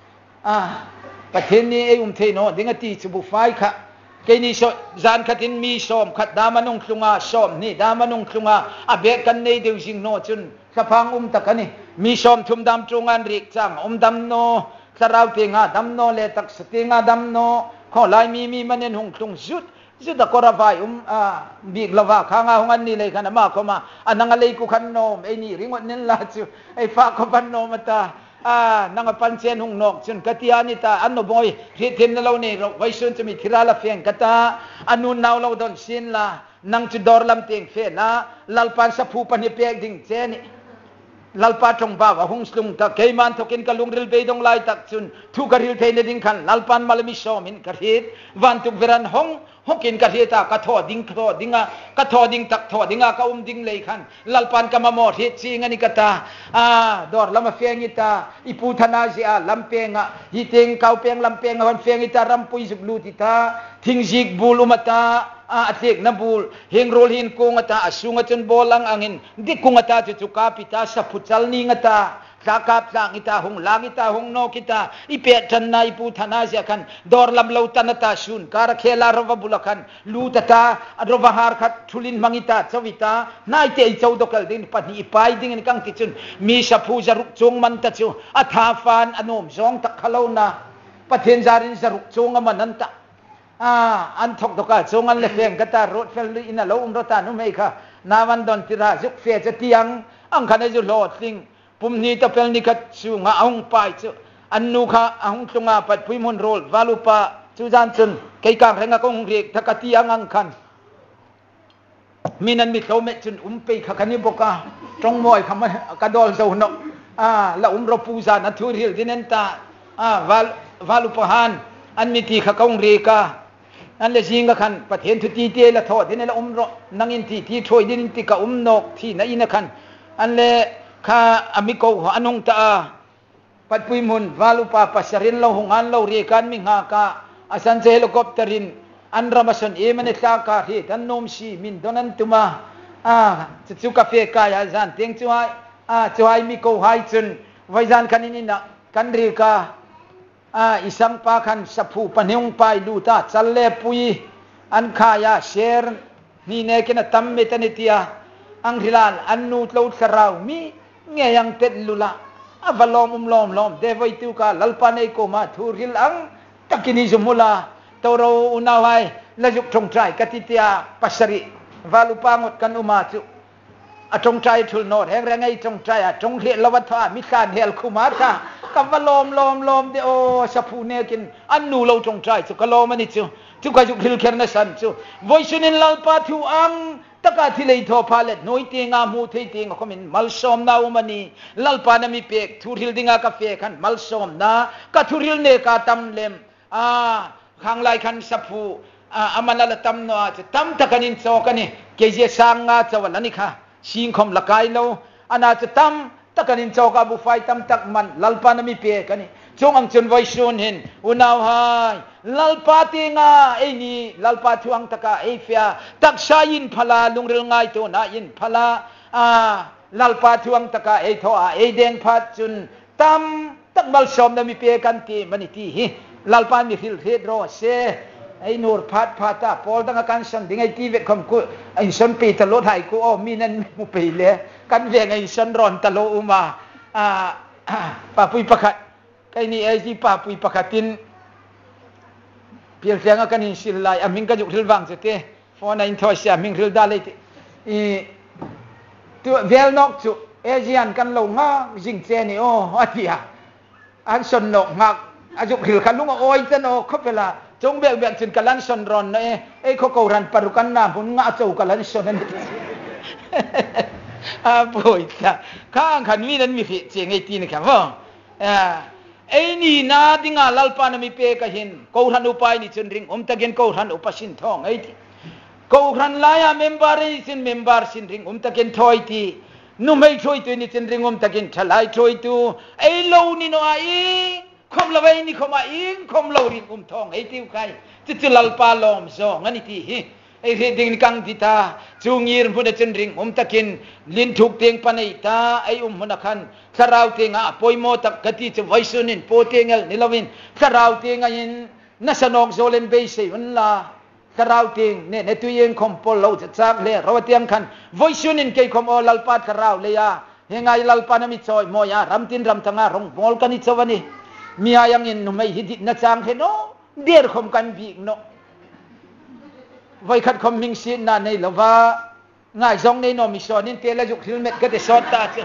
aปะเทนนี้ไอ้อุ้มเทนอดิงตีจุบุไฟค่ะเกนี่ชอจานขัดินมีชอมขัดดามานุงคลุงอาชอมนี่ดามานุงคลุงอาอาเบกันในเดียวจิงโนจุนสะพังอุ้มตะกันนี่มีชอมทุมดำตรงงานริกจังอุ้มดำโนสราวเตียงอาดำโนเลตักสเตียงอาดำโนข้อลายมีมีมันเนนหงคลุงจุดจุดตะกอระไฟอุ้มอ่าบีกละว่าข้างอาหงอันนี้เลยขันมาเข้ามาอันนังอะไรกูขันโนมไอ้นี่ริงวันนี้ละจุไอ้ฟ้าขบันโนมาตาอ่านังปันเซนหงนกจนกติยานิตาอันโนบอยเรียนเราเนี่ยไว้ส่วนจะมีทิราลาเฟียงกตาอันนู้นนาวเราโดนเสียนละนังจุดดอร์ลำเตียงเฟนะลัลปันสับผู้ปันเปียกดิ่งเจนี่ลัลปาจงบ่าวหงสลุงตะเกยมันทกินกะลุงริลเบยดงไลตักจุนทุกะริลเทนดิ่งขันลัลปันมาลมิโซมินกะริดวันทุกเวรันหงหกินกะริตากะทอดิ่งทอดิ่งะกะทอดิ่งตักทอดิ่งะกะอุ้มดิ่งเลยขันลัลปันกะมาหมดเฮ็ดซิงะนิกะตาอ่าดอร์ลำมาเฟียงอิตาอิปูธนาซิอาลำเปียงะฮิเตงเกาเปียงลำเปียงะวันเฟียงอิตารำปุยสุบลูติตาทิงจิกบูลุมตาอาเทกนับูลเฮงโรลหินกงตาอสุงจนโบลังอังอินดิกงตาจุจุกาปิตาสัพพุจัลนิงตาสากาบสังอิตาหงลางิตาหงโนกิตาอิเปจันนาอิปูธนาเสียกันดอร์ลำเลวตันตาชุนการเคลารวบุลกันลูตตาอรวหารขัดทุลินมังอิตาเจวิตานายเตยเจ้าดกลดินปันิปายดิ่งกังกิจุนมีสัพพุจารุจงมันตะจูอัฐาฟานอนุมจงตักขลาวนาปะเทนจารินจารุจงมันนันตะอ่าอันทกตกาจงอันเลเฟงกตารถเฟลอินาโลอุมรถานุเมฆะนาวันดอนติราจุกเฟจเตียงอังคันจุโลดสิงปุ่มนี้ตะเฟลนิกัดจูงาองไปจูอันนูค่ะอังตรงอาปัดพุยมุนโรลวาลูปะจูจานจุนเกี่ยกางแรงกงเรียกทักตีอังอังคันมีนันมิโตเมจุนอุ้มไปขคันนี้บอกว่าตรงมวยคำว่ากระโดดเจ้าหนกอ่าแล้วอุ้มรบปูซานัทุริลดินันตาอ่าวาลวาลูปะฮันอันมิตีขกงเรียกอันเลจิงกะคันประเทศทุติเตละทอดินละอุ้มรนังอินทีที่ช่วยดินติกะอุ้มนกที่นั่นอินคันอันเลข้าอมิโกอันงตาปัดปุยมุนวาลูปะปัสรินเราหงอันเราเรียกันมิงากาอาสันเซเฮลิคอปเตอรินอันรามาสันเอมันเอตากาเฮตันนมชีมินดอนันตุมาอ่าจุจุกาเฟกายอาจันเตียงจุไออ่าจุไอมิโกไฮจุนไว้จันคันนี้นะกันเรียกาอ่าอิสังปาคันสัพผูปนิงไปดูตาจัลเลปุยอันขายาเชรนี่เนกินตัมเมตันิตยาอังฮิลาลอันนูตลูสราวมีเงียยังเต็ดลุละอาวลอมอุมลอมลอมเดวิตุกาลัลปานีโกมาทูริลอังตักินิจุมุลาตัวเราอุณาไว้ละยุกตรงใจกติตยาปัสริวาลุปางดกันอุมาจุอตรงใจทุลโนดแห่งแรงไอตรงใจอะตรงเฮลวัฏะมิการเฮลคุมาค่ะกับวลอมลอมลอมเดโอสัพพูเนกินอันนูเราตรงใจจุกลอมันนี่จุจุกาจุกฮิลเคร์นสันจุวอยชุนินลัลปาทิวอังตะกาที่เลยทอพาเลตน้อยเตียงอามูเทียงก็มินมัลซอมนาอุมันนี่ลัลปานามีเปกทูริลดิงากาเฟคันมัลซอมนากัทูริลเนกาตัมเลมอ่าข้างไลคันสัพพูอ่าอามันละตัมโนอาจตัมตะกันินโซกันนี่เกจิสังงาจวันนี่ค่ะชิงคมละกายโลอันอาจตัมตะกันินโซกาบุไฟตัมตักมันลัลปานามีเปกันนี่จงอังจุนไว้ชวนเห็นอุณาวหายลัลปาติงาไอ้นี่ลัลปาทวงตะกาไอ้เฟียตักชายินพลาลุงเรื่องไงตัวน่ายินพลาอ่าลัลปาทวงตะกาไอ้ทอไอ้แดงพัดจุนตัมตักบัลชอมนามีเปกันตีมันนี่ที่ลัลปามีฟิลเทดรอเซไอ้นูร์พัดพัดตาพอลตั้งกันสันดิ้งไอ้ที่เวทคำกูไอ้สันปีตลอดให้กูอ๋อมีนั่นมุไปเลยกันเวงไอ้สันรอนตลอดอุมาอ่าป้าปุยประคัดไอ้นี่ไอ้ที่ป้าปุยประคัดินเพียงเสียงกันอินสิลไลอามิงก็ยุคริลวังเสร็จฟอนอินทอชอามิงริลดาเลยอีตัวเวลนอกจุเอเจียนกันลงอ่ะจิงเจนี่โอ้อาทิยาอันสนนกงักอายุริลกันลุงโอ้ยเจนโอ้เขาเวลาจงเบียกเบียกจินกันลันสนรอนเอ้ไอ้เขาเกาลันปารุกันน้ำพุ่งงาเจ้ากันลันสนนั่นอ่าป่วยจ้ะข้างขันมีนั้นมีเสียงไอ้ตีนี่ครับว่าอ่าไอ้นี่นาดิงาลัลปานามีเปกะหินกูรันอุปายนี่จุนริงอมตะเกนกูรันอุปสินทองไอ้ที่กูรันลายาเมมบาร์นี่สินเมมบาร์สินริงอมตะเกนถอยที่นุ่มไม่ถอยตัวนี่จุนริงอมตะเกนทลายถอยตัวไอ้โลนี่โนอาอิงคมละไว้นี่คมอาอิงคมโลริงอมทองไอ้ที่ใครจุดลัลปาลอมซองอันนี้ที่ไอ้เรื่องดิ่งกังทิตาจูงยีร์พุทธจุนริงอมตะเกนลินทุกเตียงปนัยตาไอ้อุมมุนักขันสราวเตียงอ่ะปอยโมตักกติจะไว้สุนินโปเตียงเอลนิลวินสราวเตียงอ่ะยินนัสนองโซเลนเบย์เซวันลาสราวเตียงเนี่ยในตัวเองคอมโพลเราจะจากเลยเราเตียงขันไว้สุนินเกี่ยคอมโอลัลปาสราวเลยอ่ะเฮงไงลัลปานามิซอยโมยารำตินรำทั้งอ่ะรงมอลกันนิจวันนี้มีอายังยินนุ่มไม่หิดินัจางเห็นโนเดียร์คอมกันบีกโนไว้ขัดคอมมิงซีนน่ะในละว่าง่ายจงในโนมิซอนินเตละยุคฮิลเมตก็จะสอดตาเจ้า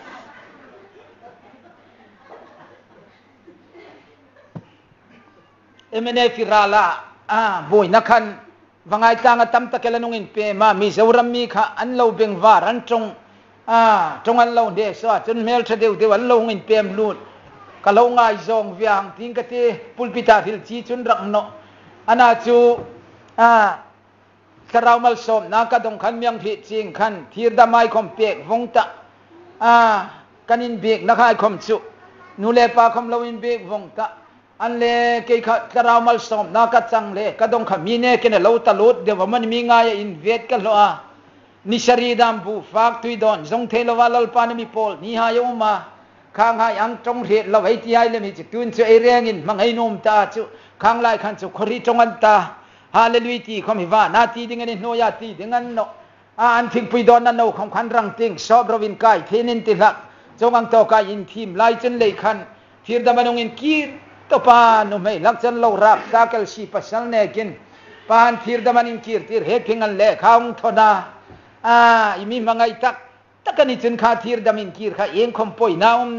เอเมเนฟิราลาอ่าบุยนักขันวังไอตางตั้มตะเกลนุงินเปมามีเสวรมีข้าอันเราเบ่งวารันจงอ่าจงอันเราเดชว่าจนเมลเฉดียวเดียวอันเรางินเปมลูดกะเราง่ายจงเวียงทิ้งกะเตปุลปิตาฟิลจีจุนรักโนอันอาจูอ่าสราวมัลสมนักดงขันเมียงผิดจริงขันทีร์ดามายคอมเปกวงตะอ่ากันอินเบกนักให้คอมจุนูเลปาคอมเราอินเบกวงตะอันเล่เกี่ยกระราวมัลสมนักจังเล่กระดงขมีเน่กันเราตลอดเดี๋ยวมันมีง่ายอินเวทกันละนิชรีดามบูฟากตุยดอนจงเทลวาลลปานิมิโพลนิฮายอุมาข้างหายอังจงเทลวไอ้ที่ไอ้เลมิจิตุนเจเอเรียงินมังไอ้นุ่มตาจุข้างไล่ขันจุคริจงอันตาฮาเลลุยตีคอมิวานาทีดิ่งนี่โนยาตีดิ่งอันโนอันทิ้งปุยดอนนั่นโนของขันรังติงชอบรวินไก่เทนินติลักจงอังโตกายินทีมไล่จนเลยขันทีร์ดามันงอินกีร์ตัวปานุไม่ลักจันเรารับตาเกลชีปัสสันเนกินปานทีร์ดามันอินกีร์ทีร์เฮพิงันเล่ข้าวทนาอ่าอิมีมังไอตักตักกันนี่จนข้าทีร์ดามินกีร์ข้าเองคอมปอยน้าอุมโน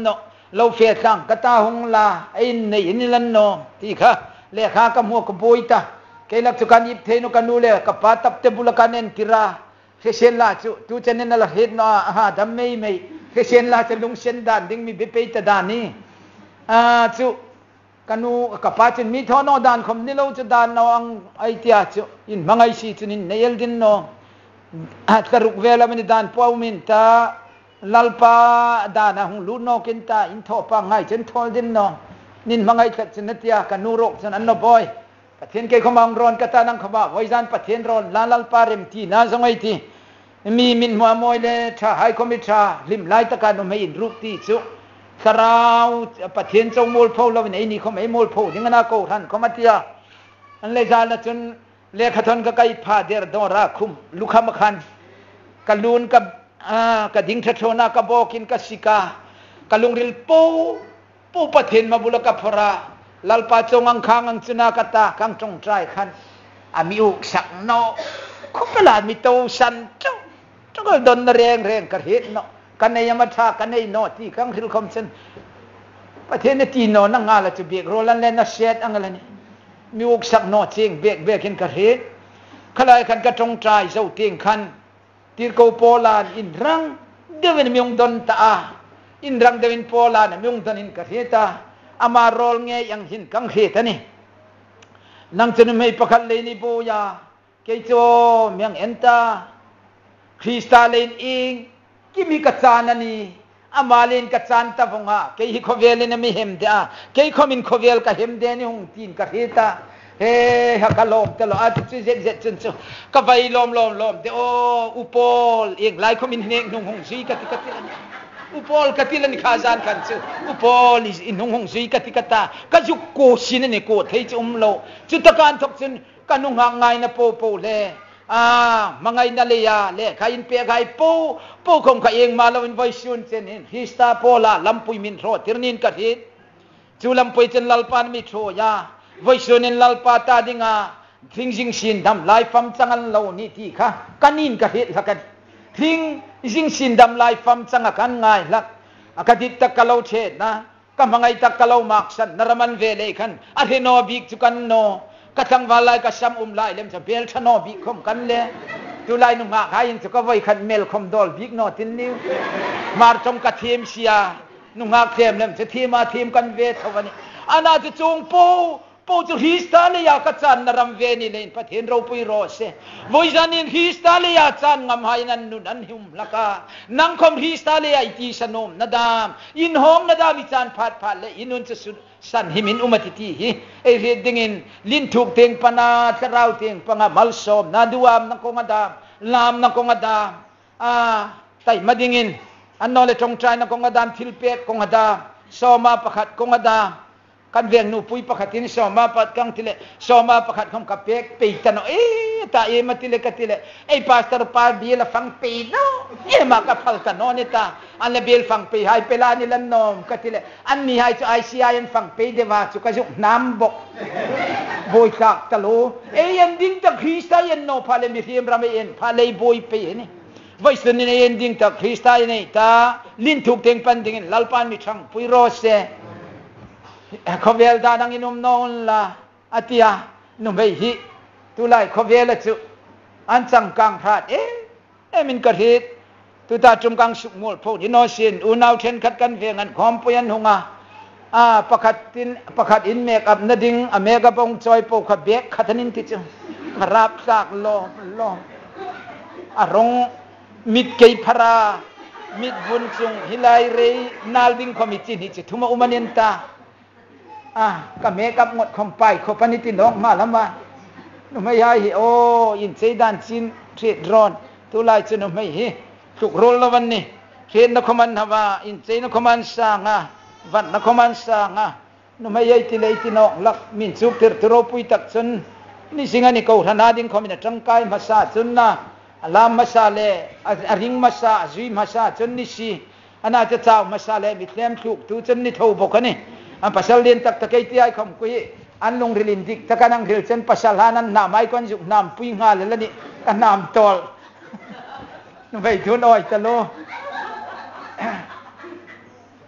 เราเฟียตังกตาหงลาไอ้ในอินลันโนที่ค่ะเลขากับหัวกับบุยตาเกลักสุกันยิบเทนุกันนูเลกับปาตับเตบุลกันเนนกิราเฮเชนลาจูจูเจนนละเฮ็ดนาฮะดัมไม่ไม่เฮเชนลาจะลุงเชนดานดิ้งมีเบเปตดานนี่อ่าจูกันนูกับปาจินมีทอนอดานคมนี่เราจะดานน้องไอเตียจูอินมังไอซีจุนินเนยลดินโนฮัดกรุกเวลามันดานปาวมินตาลัลปาดานะหงลูนอกินตาอินทอปังไงเช่นทอลดินนอนินมังไงขัดชนติยากันนูรกชนันนบอยปะเทียนเกยขมังรอนกตานังขบาไว้จานปะเทียนรอนลาลัลปาเรมทีน่าสมัยทีมีมินมัวมวยเลชาไฮคอมิชาลิมไลตะการนุไม่อินรูปที่สุสราวปะเทียนจงมูลโพลวันนี้นี่เขาไม่มูลโพยังน่าโกทันเขามาเตียอันเลยจานจนเลขาธนก็ไกพาเดรดอราคุมลุคามขันกัลูนกับอ่ากระดิ่งทะโชนากระบอกินกสิกากะลุงริลปูปูปะเทนมาบุลกะพระลัลปาจงอังคังอังจุนากตาคังจงใจขันอามิอุกสักโนคุกลามิโตสันจุจุกดนเรียงเรียงกระเฮ็ดโนกันในยามชากันในโนที่คังริลคมเซนประเทศนี้ตีโนนังงาละจะเบียกโรลันเลนนัเชตอังอะไรนี่มิอุกสักโนเชิงเบียกเบียกเห็นกระเฮ็ดขลายขันกระจงใจเจ้าเตียงขันที่เขาโปลานอินรังเดวินมิงดนตาอินรังเดวินโปลานมิงดนอินกระเฮตาอามารอลเงยยังหินกังเฮตานี่นังจะนุ่มให้ประคันเลนิโบยาเกยโจเมียงเอ็นตาคริสตาเลนเองกิมีกัจจานันี่อามาเลนกัจจานตะฟงฮะเกยขเวลนมีเฮมเดาเกยขมินขเวลกับเฮมเดนี่หงตีนกระเฮตาเฮ้ฮักกะลมตลอดจุดเจ็ดเจ็ดจนสุดก็ไปลมลมลมเดี๋ยวอุปอลเองไล่เขามินเนงนุ่งหงสีกติกติลันอุปอลกติลันข้าจานกันสุอุปอลอินนุ่งหงสีกติกตาก็จุกโกชินนี่โกเทจุมโลจุดตะการทุกสิ่งก็นุ่งห่างไงนะโปโปเล่อ่ามังไงนั่นเลยอ่ะเล่ใครอินเปียใครปูปูคงใครเองมาแล้วอินไว้ชุนเซนินฮิสตาโปลาลำปุยมินโรติรนินกติจูลำปุยเจนลัลปานมิโทยาวิสุนินลัลปาตาดิงาทิ้งจิงสินดำลายฟัมจังอันเหล่านี้ที่ค่ะกันนินกะเหตุละกันทิ้งจิงสินดำลายฟัมจังกันง่ายละกะดิตตะกะเลาเชดนะกะมังไงตะกะเลามักสันนรมันเวเลกันอะเรโนบิกจุกันโนกะทังวาลายกะซัมอุมลายเลมจะเบลชะโนบิคมกันเลจุลายนุงาหายินจะก็ไว้คันเมลคมดอลบิกโนตินนิวมาร์จงกะเทียมเสียนุงาเทียมเลมจะเทียมาเทียมกันเวทวันนี้อาณาจะจงปูปูจุฮิสตาเลียกัจจันนรำเวนิเลนประเทศเราปุยโรเซวิจานินฮิสตาเลียจันงามหายนันนุนันหิมลักานังคมฮิสตาเลียอิติสนมนาดามอินหอมนาดามิจันพัดพัดเลอินุนจะสุดสันหิมินอุมาติทีฮิเอเรดิงินลินถูกเตียงปนาจะเราเตียงปังมัลสมนาดูามนังคงอดามลามนังคงอดามอ่าไตมาดิงินอันนอเลจงใจนังคงอดามทิลเปียกคงอดามโซมาประคัดคงอดามกันเวียงนูปุยประคัตินสมาปัดกังติเลสมาประคัดคำกับเปกปีตันเอ๊ะตาเอมาติเลกติเลไอ้พาสตอร์ปาเบียละฟังปีโนเอ๊ะมากับพัลกันโนนิตาอันเลเบียลฟังปีให้เปลานิลันนอมกติเลอันนี้ให้จูไอซีไอฟังปีเดว่าจูกระจุกน้ำบกบอยตักตะโลเอ๊ะยันดิ้งตะคริสต์ยันโนพาเลมิเทียมรามีเอ็นพาเลบอยปีนี่ไว้สุดนี่ยันดิ้งตะคริสต์นี่ตาลินถูกเต็งปันดิ้งลัลปานมิชังปุยโรเซเขาเวลดานังอินุมโนนละอาทิยานุมเบหิตุไลเขาเวลจุอันสังกังพลาดเอ๊ะเอ๊ะมินกระหิดตุตาจุมกังสุกมูลพูดอินโนสินอุณาวเชนขัดกันเวียงอันคอมปุยันหงาอ่าประคัดอินประคัดอินเมกอับนดิ่งอเมกะปงจอยปูขับเบกขัดนินติจุรับสักโลโลอารมณ์มิดเกยพรามิดบุญซุงฮิไลเรนัลดิ้งคอมิจินิจิทุมาอุมานินตาอ่ะก็เมกับหมดคอมไปขบปนิติน้องมาแล้วมาหนูไม่ยายโอ้ยินเซดันซินเทรดรอนทุไลจะหนูไม่เฮถูกโรลวันนี้เทรดนักมันฮาวาอินเซนักมันสร้างอ่ะวันนักมันสร้างอ่ะหนูไม่ยายที่เลยที่น้องลักมินสุกเตอร์ตรอปุยตักซนนี่สิ่งนี้เขาธนาดิ้งเขามีแต่จังไกมาซาจนนะลามมาซาเลอริงมาซาจุยมาซาจนนี่สิอันน่าจะเจ้ามาซาเลมิเทมถูกtuจนนี่เท่าบกนี่อันภาษาเรียนตักตะเกียที่ไอ้คำคุยอันลงเรียนดิกตะการนั่งเรียนเช่นภาษาลานั้นน้ำไอ้คนจุกน้ำปุยงาเลยแล้วนี่กันน้ำตอลไปทุนอ้อยตะโลป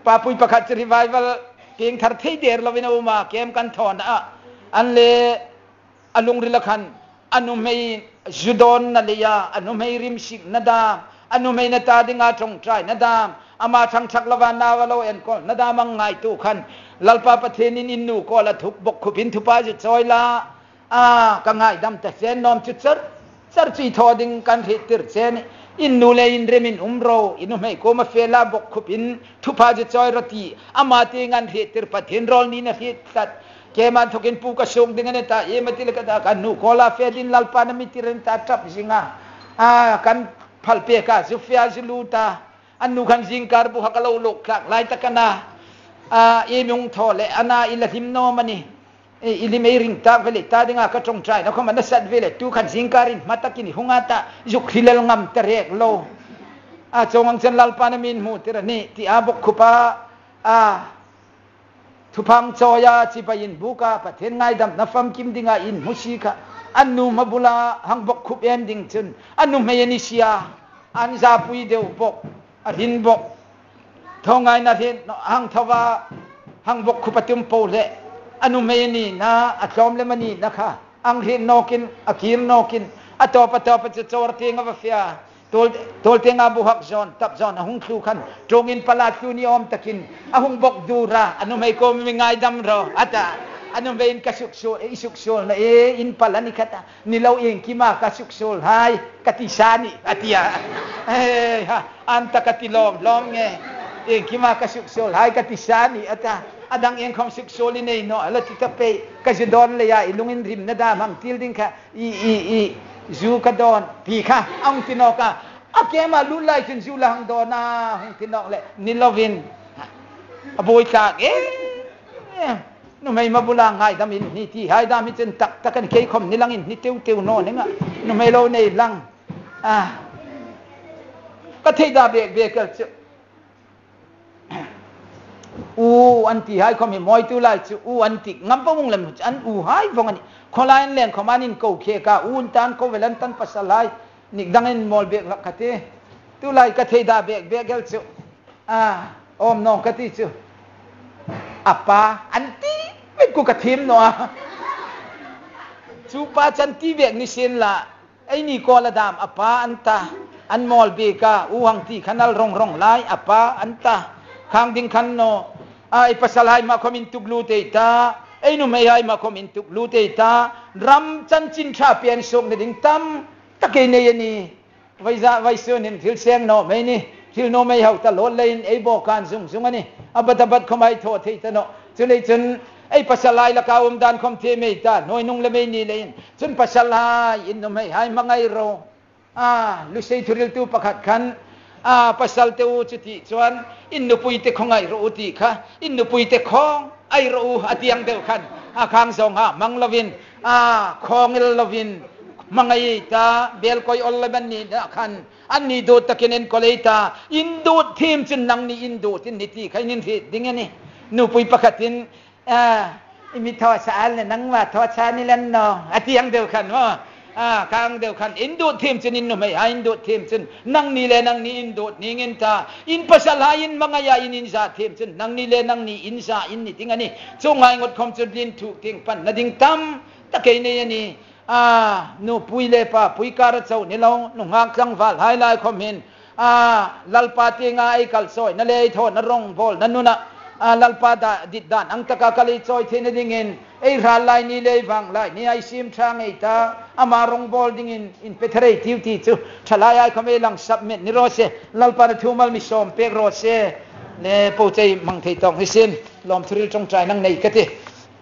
ปาปุยประคัตรีไว้ว่าเพียงทัดที่เดียร์เราวินาอุมาเกมกันถอนอ่ะอันเลอลุงริลคันอันนุไม่จุดอนนั่นเลยอ่ะอันนุไม่ริมสิกนาดามอันนุไม่นาตาดิงาตรงใจนาดามอามาทั้งชักละวันนาวโลเอ็นก็นาดามังไงตู้ขันลัลปาประเทศนินนูก็ละทุกบกขุบินทุปาจุดซอยละอ่ากังไงดำแต่เซนนอมจุดเสร์เสร์จีทอดิงกันเหตุเซนอินนูเลอินเรมินอุมโรอินุไม่ก็มาเฟลาบกขุบินทุปาจุดซอยรตีอามาเตงันเหตุประเทศรอลนี่นะเหตุตัดเกมันทุกินปูกระชงdengan itu, ia mesti lekat kan nu kola fedin lalpa na miti renta trap singa, ah kan palpeka Sufia Zuluta, anu kan zingkar buha kalau lokak, lain takana, ah ia mung thole, ana ilatim no mani, ili meiring ta vele, ta dengan kacong trai, nak mana sad vele, tu kan zingkarin, mata kini hungata, juk hilal ngam terek lo, ah congang sen lalpa na min mu tirani, ti abok kupa, ahทุพังจอยาจิไปยินบุกาประเทศไงดำนับฟังกิมดิงาอินมุชิกะอันนูมาบุลาหังบกคุบเอ็นดิงจุนอันนูเมยนิชียอันซาปุยเดียวบกอดินบกทองไงนาทีหังทว่าหังบกคุปตุมโปเลอันนูเมยนีนะอัตอมเลมันีนะคะอังเฮนนกินอักิมนกินอัตอปตอปจะจอร์เตียงวะฟิอาตัวตัวเตียงอาบุฮักจอนตับจอนอาหุงคลูขันตรงอินปลาคิวนิอมตะกินอาหุงบกดูระอันนู้ไม่ก็มีไงดำรออาจารย์อันนู้เป็นกระสุกโซลอิสุกโซลนะเออินปลานี่ขัดนี่เราเองกี่มากระสุกโซลให้กติชานี่อาทิยาเฮ้ยฮะอันตะกติลอมลอมไงเองกี่มากระสุกโซลให้กติชานี่อาจารย์อดังเองของสุกโซลินเองเนาะแล้วที่จะไปกระจุดอนเลยอ่ะลุงอินริมนาดามังทิลดิ้งค่ะอีอีอีจูกระดอนพีค่ะอังตินอกะอาเกมาลุไลจนจูลังดอนาหงตินอกเลยนิลวินอบุยกากเอ๊ะนู่นไม่มาบุลังไงดามินนี่ที่ไฮดามิจนตักตักกันเคยคมนิลังอินนี่เตียวเตียวนอนนึงอ่ะนู่นไม่โลในลังอ่ะก็เทดาเบกเบกกันอูอันที่ไฮคอมมีมอยตุไลจูอูอันที่งั้มปะวงเลยอันอูไฮฟงอันนี้คนไล่เลี้ยงเขามานินกูเคกาอูนตันกูเวลันตันปัสสลายนิดังอินมอลเบกลักกะเทตุไลกะเทดาเบกเบกเกลจูอ่าอมน้องกะติจูอัปปาอันที่เป็นกูกะทิมเนาะจูปาจันทีเบกนิเซนละไอ้นี่ก็ละดามอัปปาอันตาอันมอลเบกาอูหังที่ขันลรองรองไลอัปปาอันตาข้างดิ่งขันโนไอ้ปัสสลายมาคอมินตุกลูเตตาไอ้หนุ่มไม่ให้มาคอมินตุกลูเตตารำจันจินชาเปียนส่งในดิ่งตั้มตะเกียนเนี่ยนี่ไว้จะไว้ส่วนนี้ทิลเสียงโนไม่นี่ทิลโนไม่เอาตลอดเลยไอ้บอกการส่งส่งอันนี้อับดับเขาไม่โทษที่ตโนจนเลยจนไอ้ปัสสลายละกาวมดันคอมเทไม่ตาหน่วยนุ่งเลยไม่นี่เลยจนปัสสลายอินหนุ่มไม่ให้มาไงเราอ่าลุเซทุริลตูประคัดขันอ่าปัสสลเตอูจุติส่วนอินนุปุยเตของไอรูติค่ะอินนุปุยเตของไอรูอติยังเดียวกันอาคางสองฮะมังลวินอ่าของเอลวินมังไอตาเบลคอยอลเลบันนี่นะคันอันนี้ดูตะเกนเอ็นโคเลตาอินดูทีมจนนังนี่อินดูทินนิติใครนินทิดิ่งนี่นุปุยประคัดทินอ่ามีทอชาลเนี่ยนังว่าทอชานี่แหละเนาะอติยังเดียวกันว่าอ่าครั้งเดียวกันอินโดทีมจนินโนไม่อินโดทีมจนนั่งนี่เลยนั่งนี่อินโดนี่เงินตาอินภาษาลาอินมังยาอินอินซาทีมจนนั่งนี่เลยนั่งนี่อินซาอินนี่ทิ้งอันนี้จงให้งดคมจนดินถูกทิ้งปันนั่งดิ้งตั้มตะเกียนนี่นี่อ่าโนปุยเล่ป้าปุยการะเจ้านี่เราหนุ่งหักจังฟัลไฮไลท์คอมเมนต์อ่าลัลปาติงาไอคัลซอยนั่นเลยโทนนรงบอลนั่นนู่นนะอ่าลัลปาดาดิดดานอังตะกาคลีซอยเทนดิ่งเงินไอ้ราลายนี่เลยฟังไลนี่ไอซิมช่างไอ้ตาอามารองบอลดิ่งเงินอินเปเทเรติวที่จู่ฉลายไอ้เขาไม่ลังสับเม็ดนี่รอเซ่ลัลปาดทูมัลมิสอมเปกรอเซ่เนี่ยปูใจมังเทตองฮิซินลอมทริลจงใจนั่งในกะติ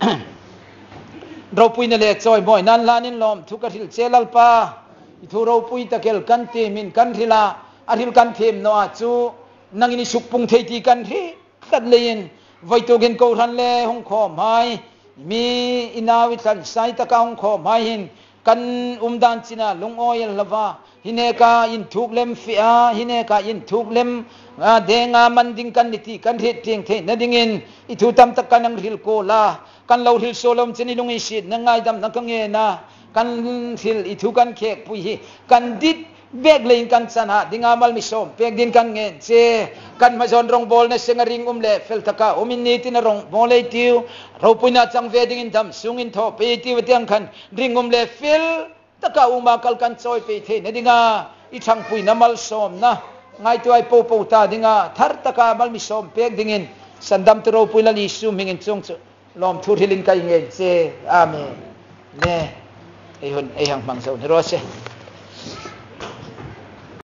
เราปุยนั่นแหละจอยบ่อยนั่นลานินลอมทุกข์ทิลเซลัลปาทุเราปุยตะเกลกันเทมินกันทิลาอาทิลกันเทมโนอาจูนังอินิสุกปุงเทตีกันที่ตัดเลนไว้ตัวเงินโกรันเล่หงคอไม้มีอินาวิสันไซตะกาหงคอไม้หินกันอุมดานจินาลุงโอยลวาฮิเนกาอินทุกเล็มฟิอาฮิเนกาอินทุกเล็มเดงามันดิงกันนิติกันเทติงเทนดิ่งเงินอิทุตัมตะกันนังริลโกลากันเราหิลโซลมเจนิลุงอิสิดนังไงดำนังกังเงนะกันหิลอิทุกันเคกปุยกันดิดเบกเลนกันสนะดิ่งอามัลมิสอมเบกดินกันเงินเจกันมาจนรองบอลในเซงริงอุมเล่เฟลตะกาอุมินนีตินรองบอลเลยทิวเราปุยนาจังเวดิงินทำสุงินทอไปทิวเตียงคันริงอุมเล่เฟลตะกาอุมากัลกันซอยไปเทนดิงาอีช่างปุยน้ำมัลสมนะไงตัวไอปูปูตาดิงาทัรตะกามัลมิสมเปียกดิงินสันดำตัวเราปุยละลิสุมิงินจงลอมทุริลินกายเงินเซอาเมนเน่ไอหุ่นไอหังมังโซนรอเซ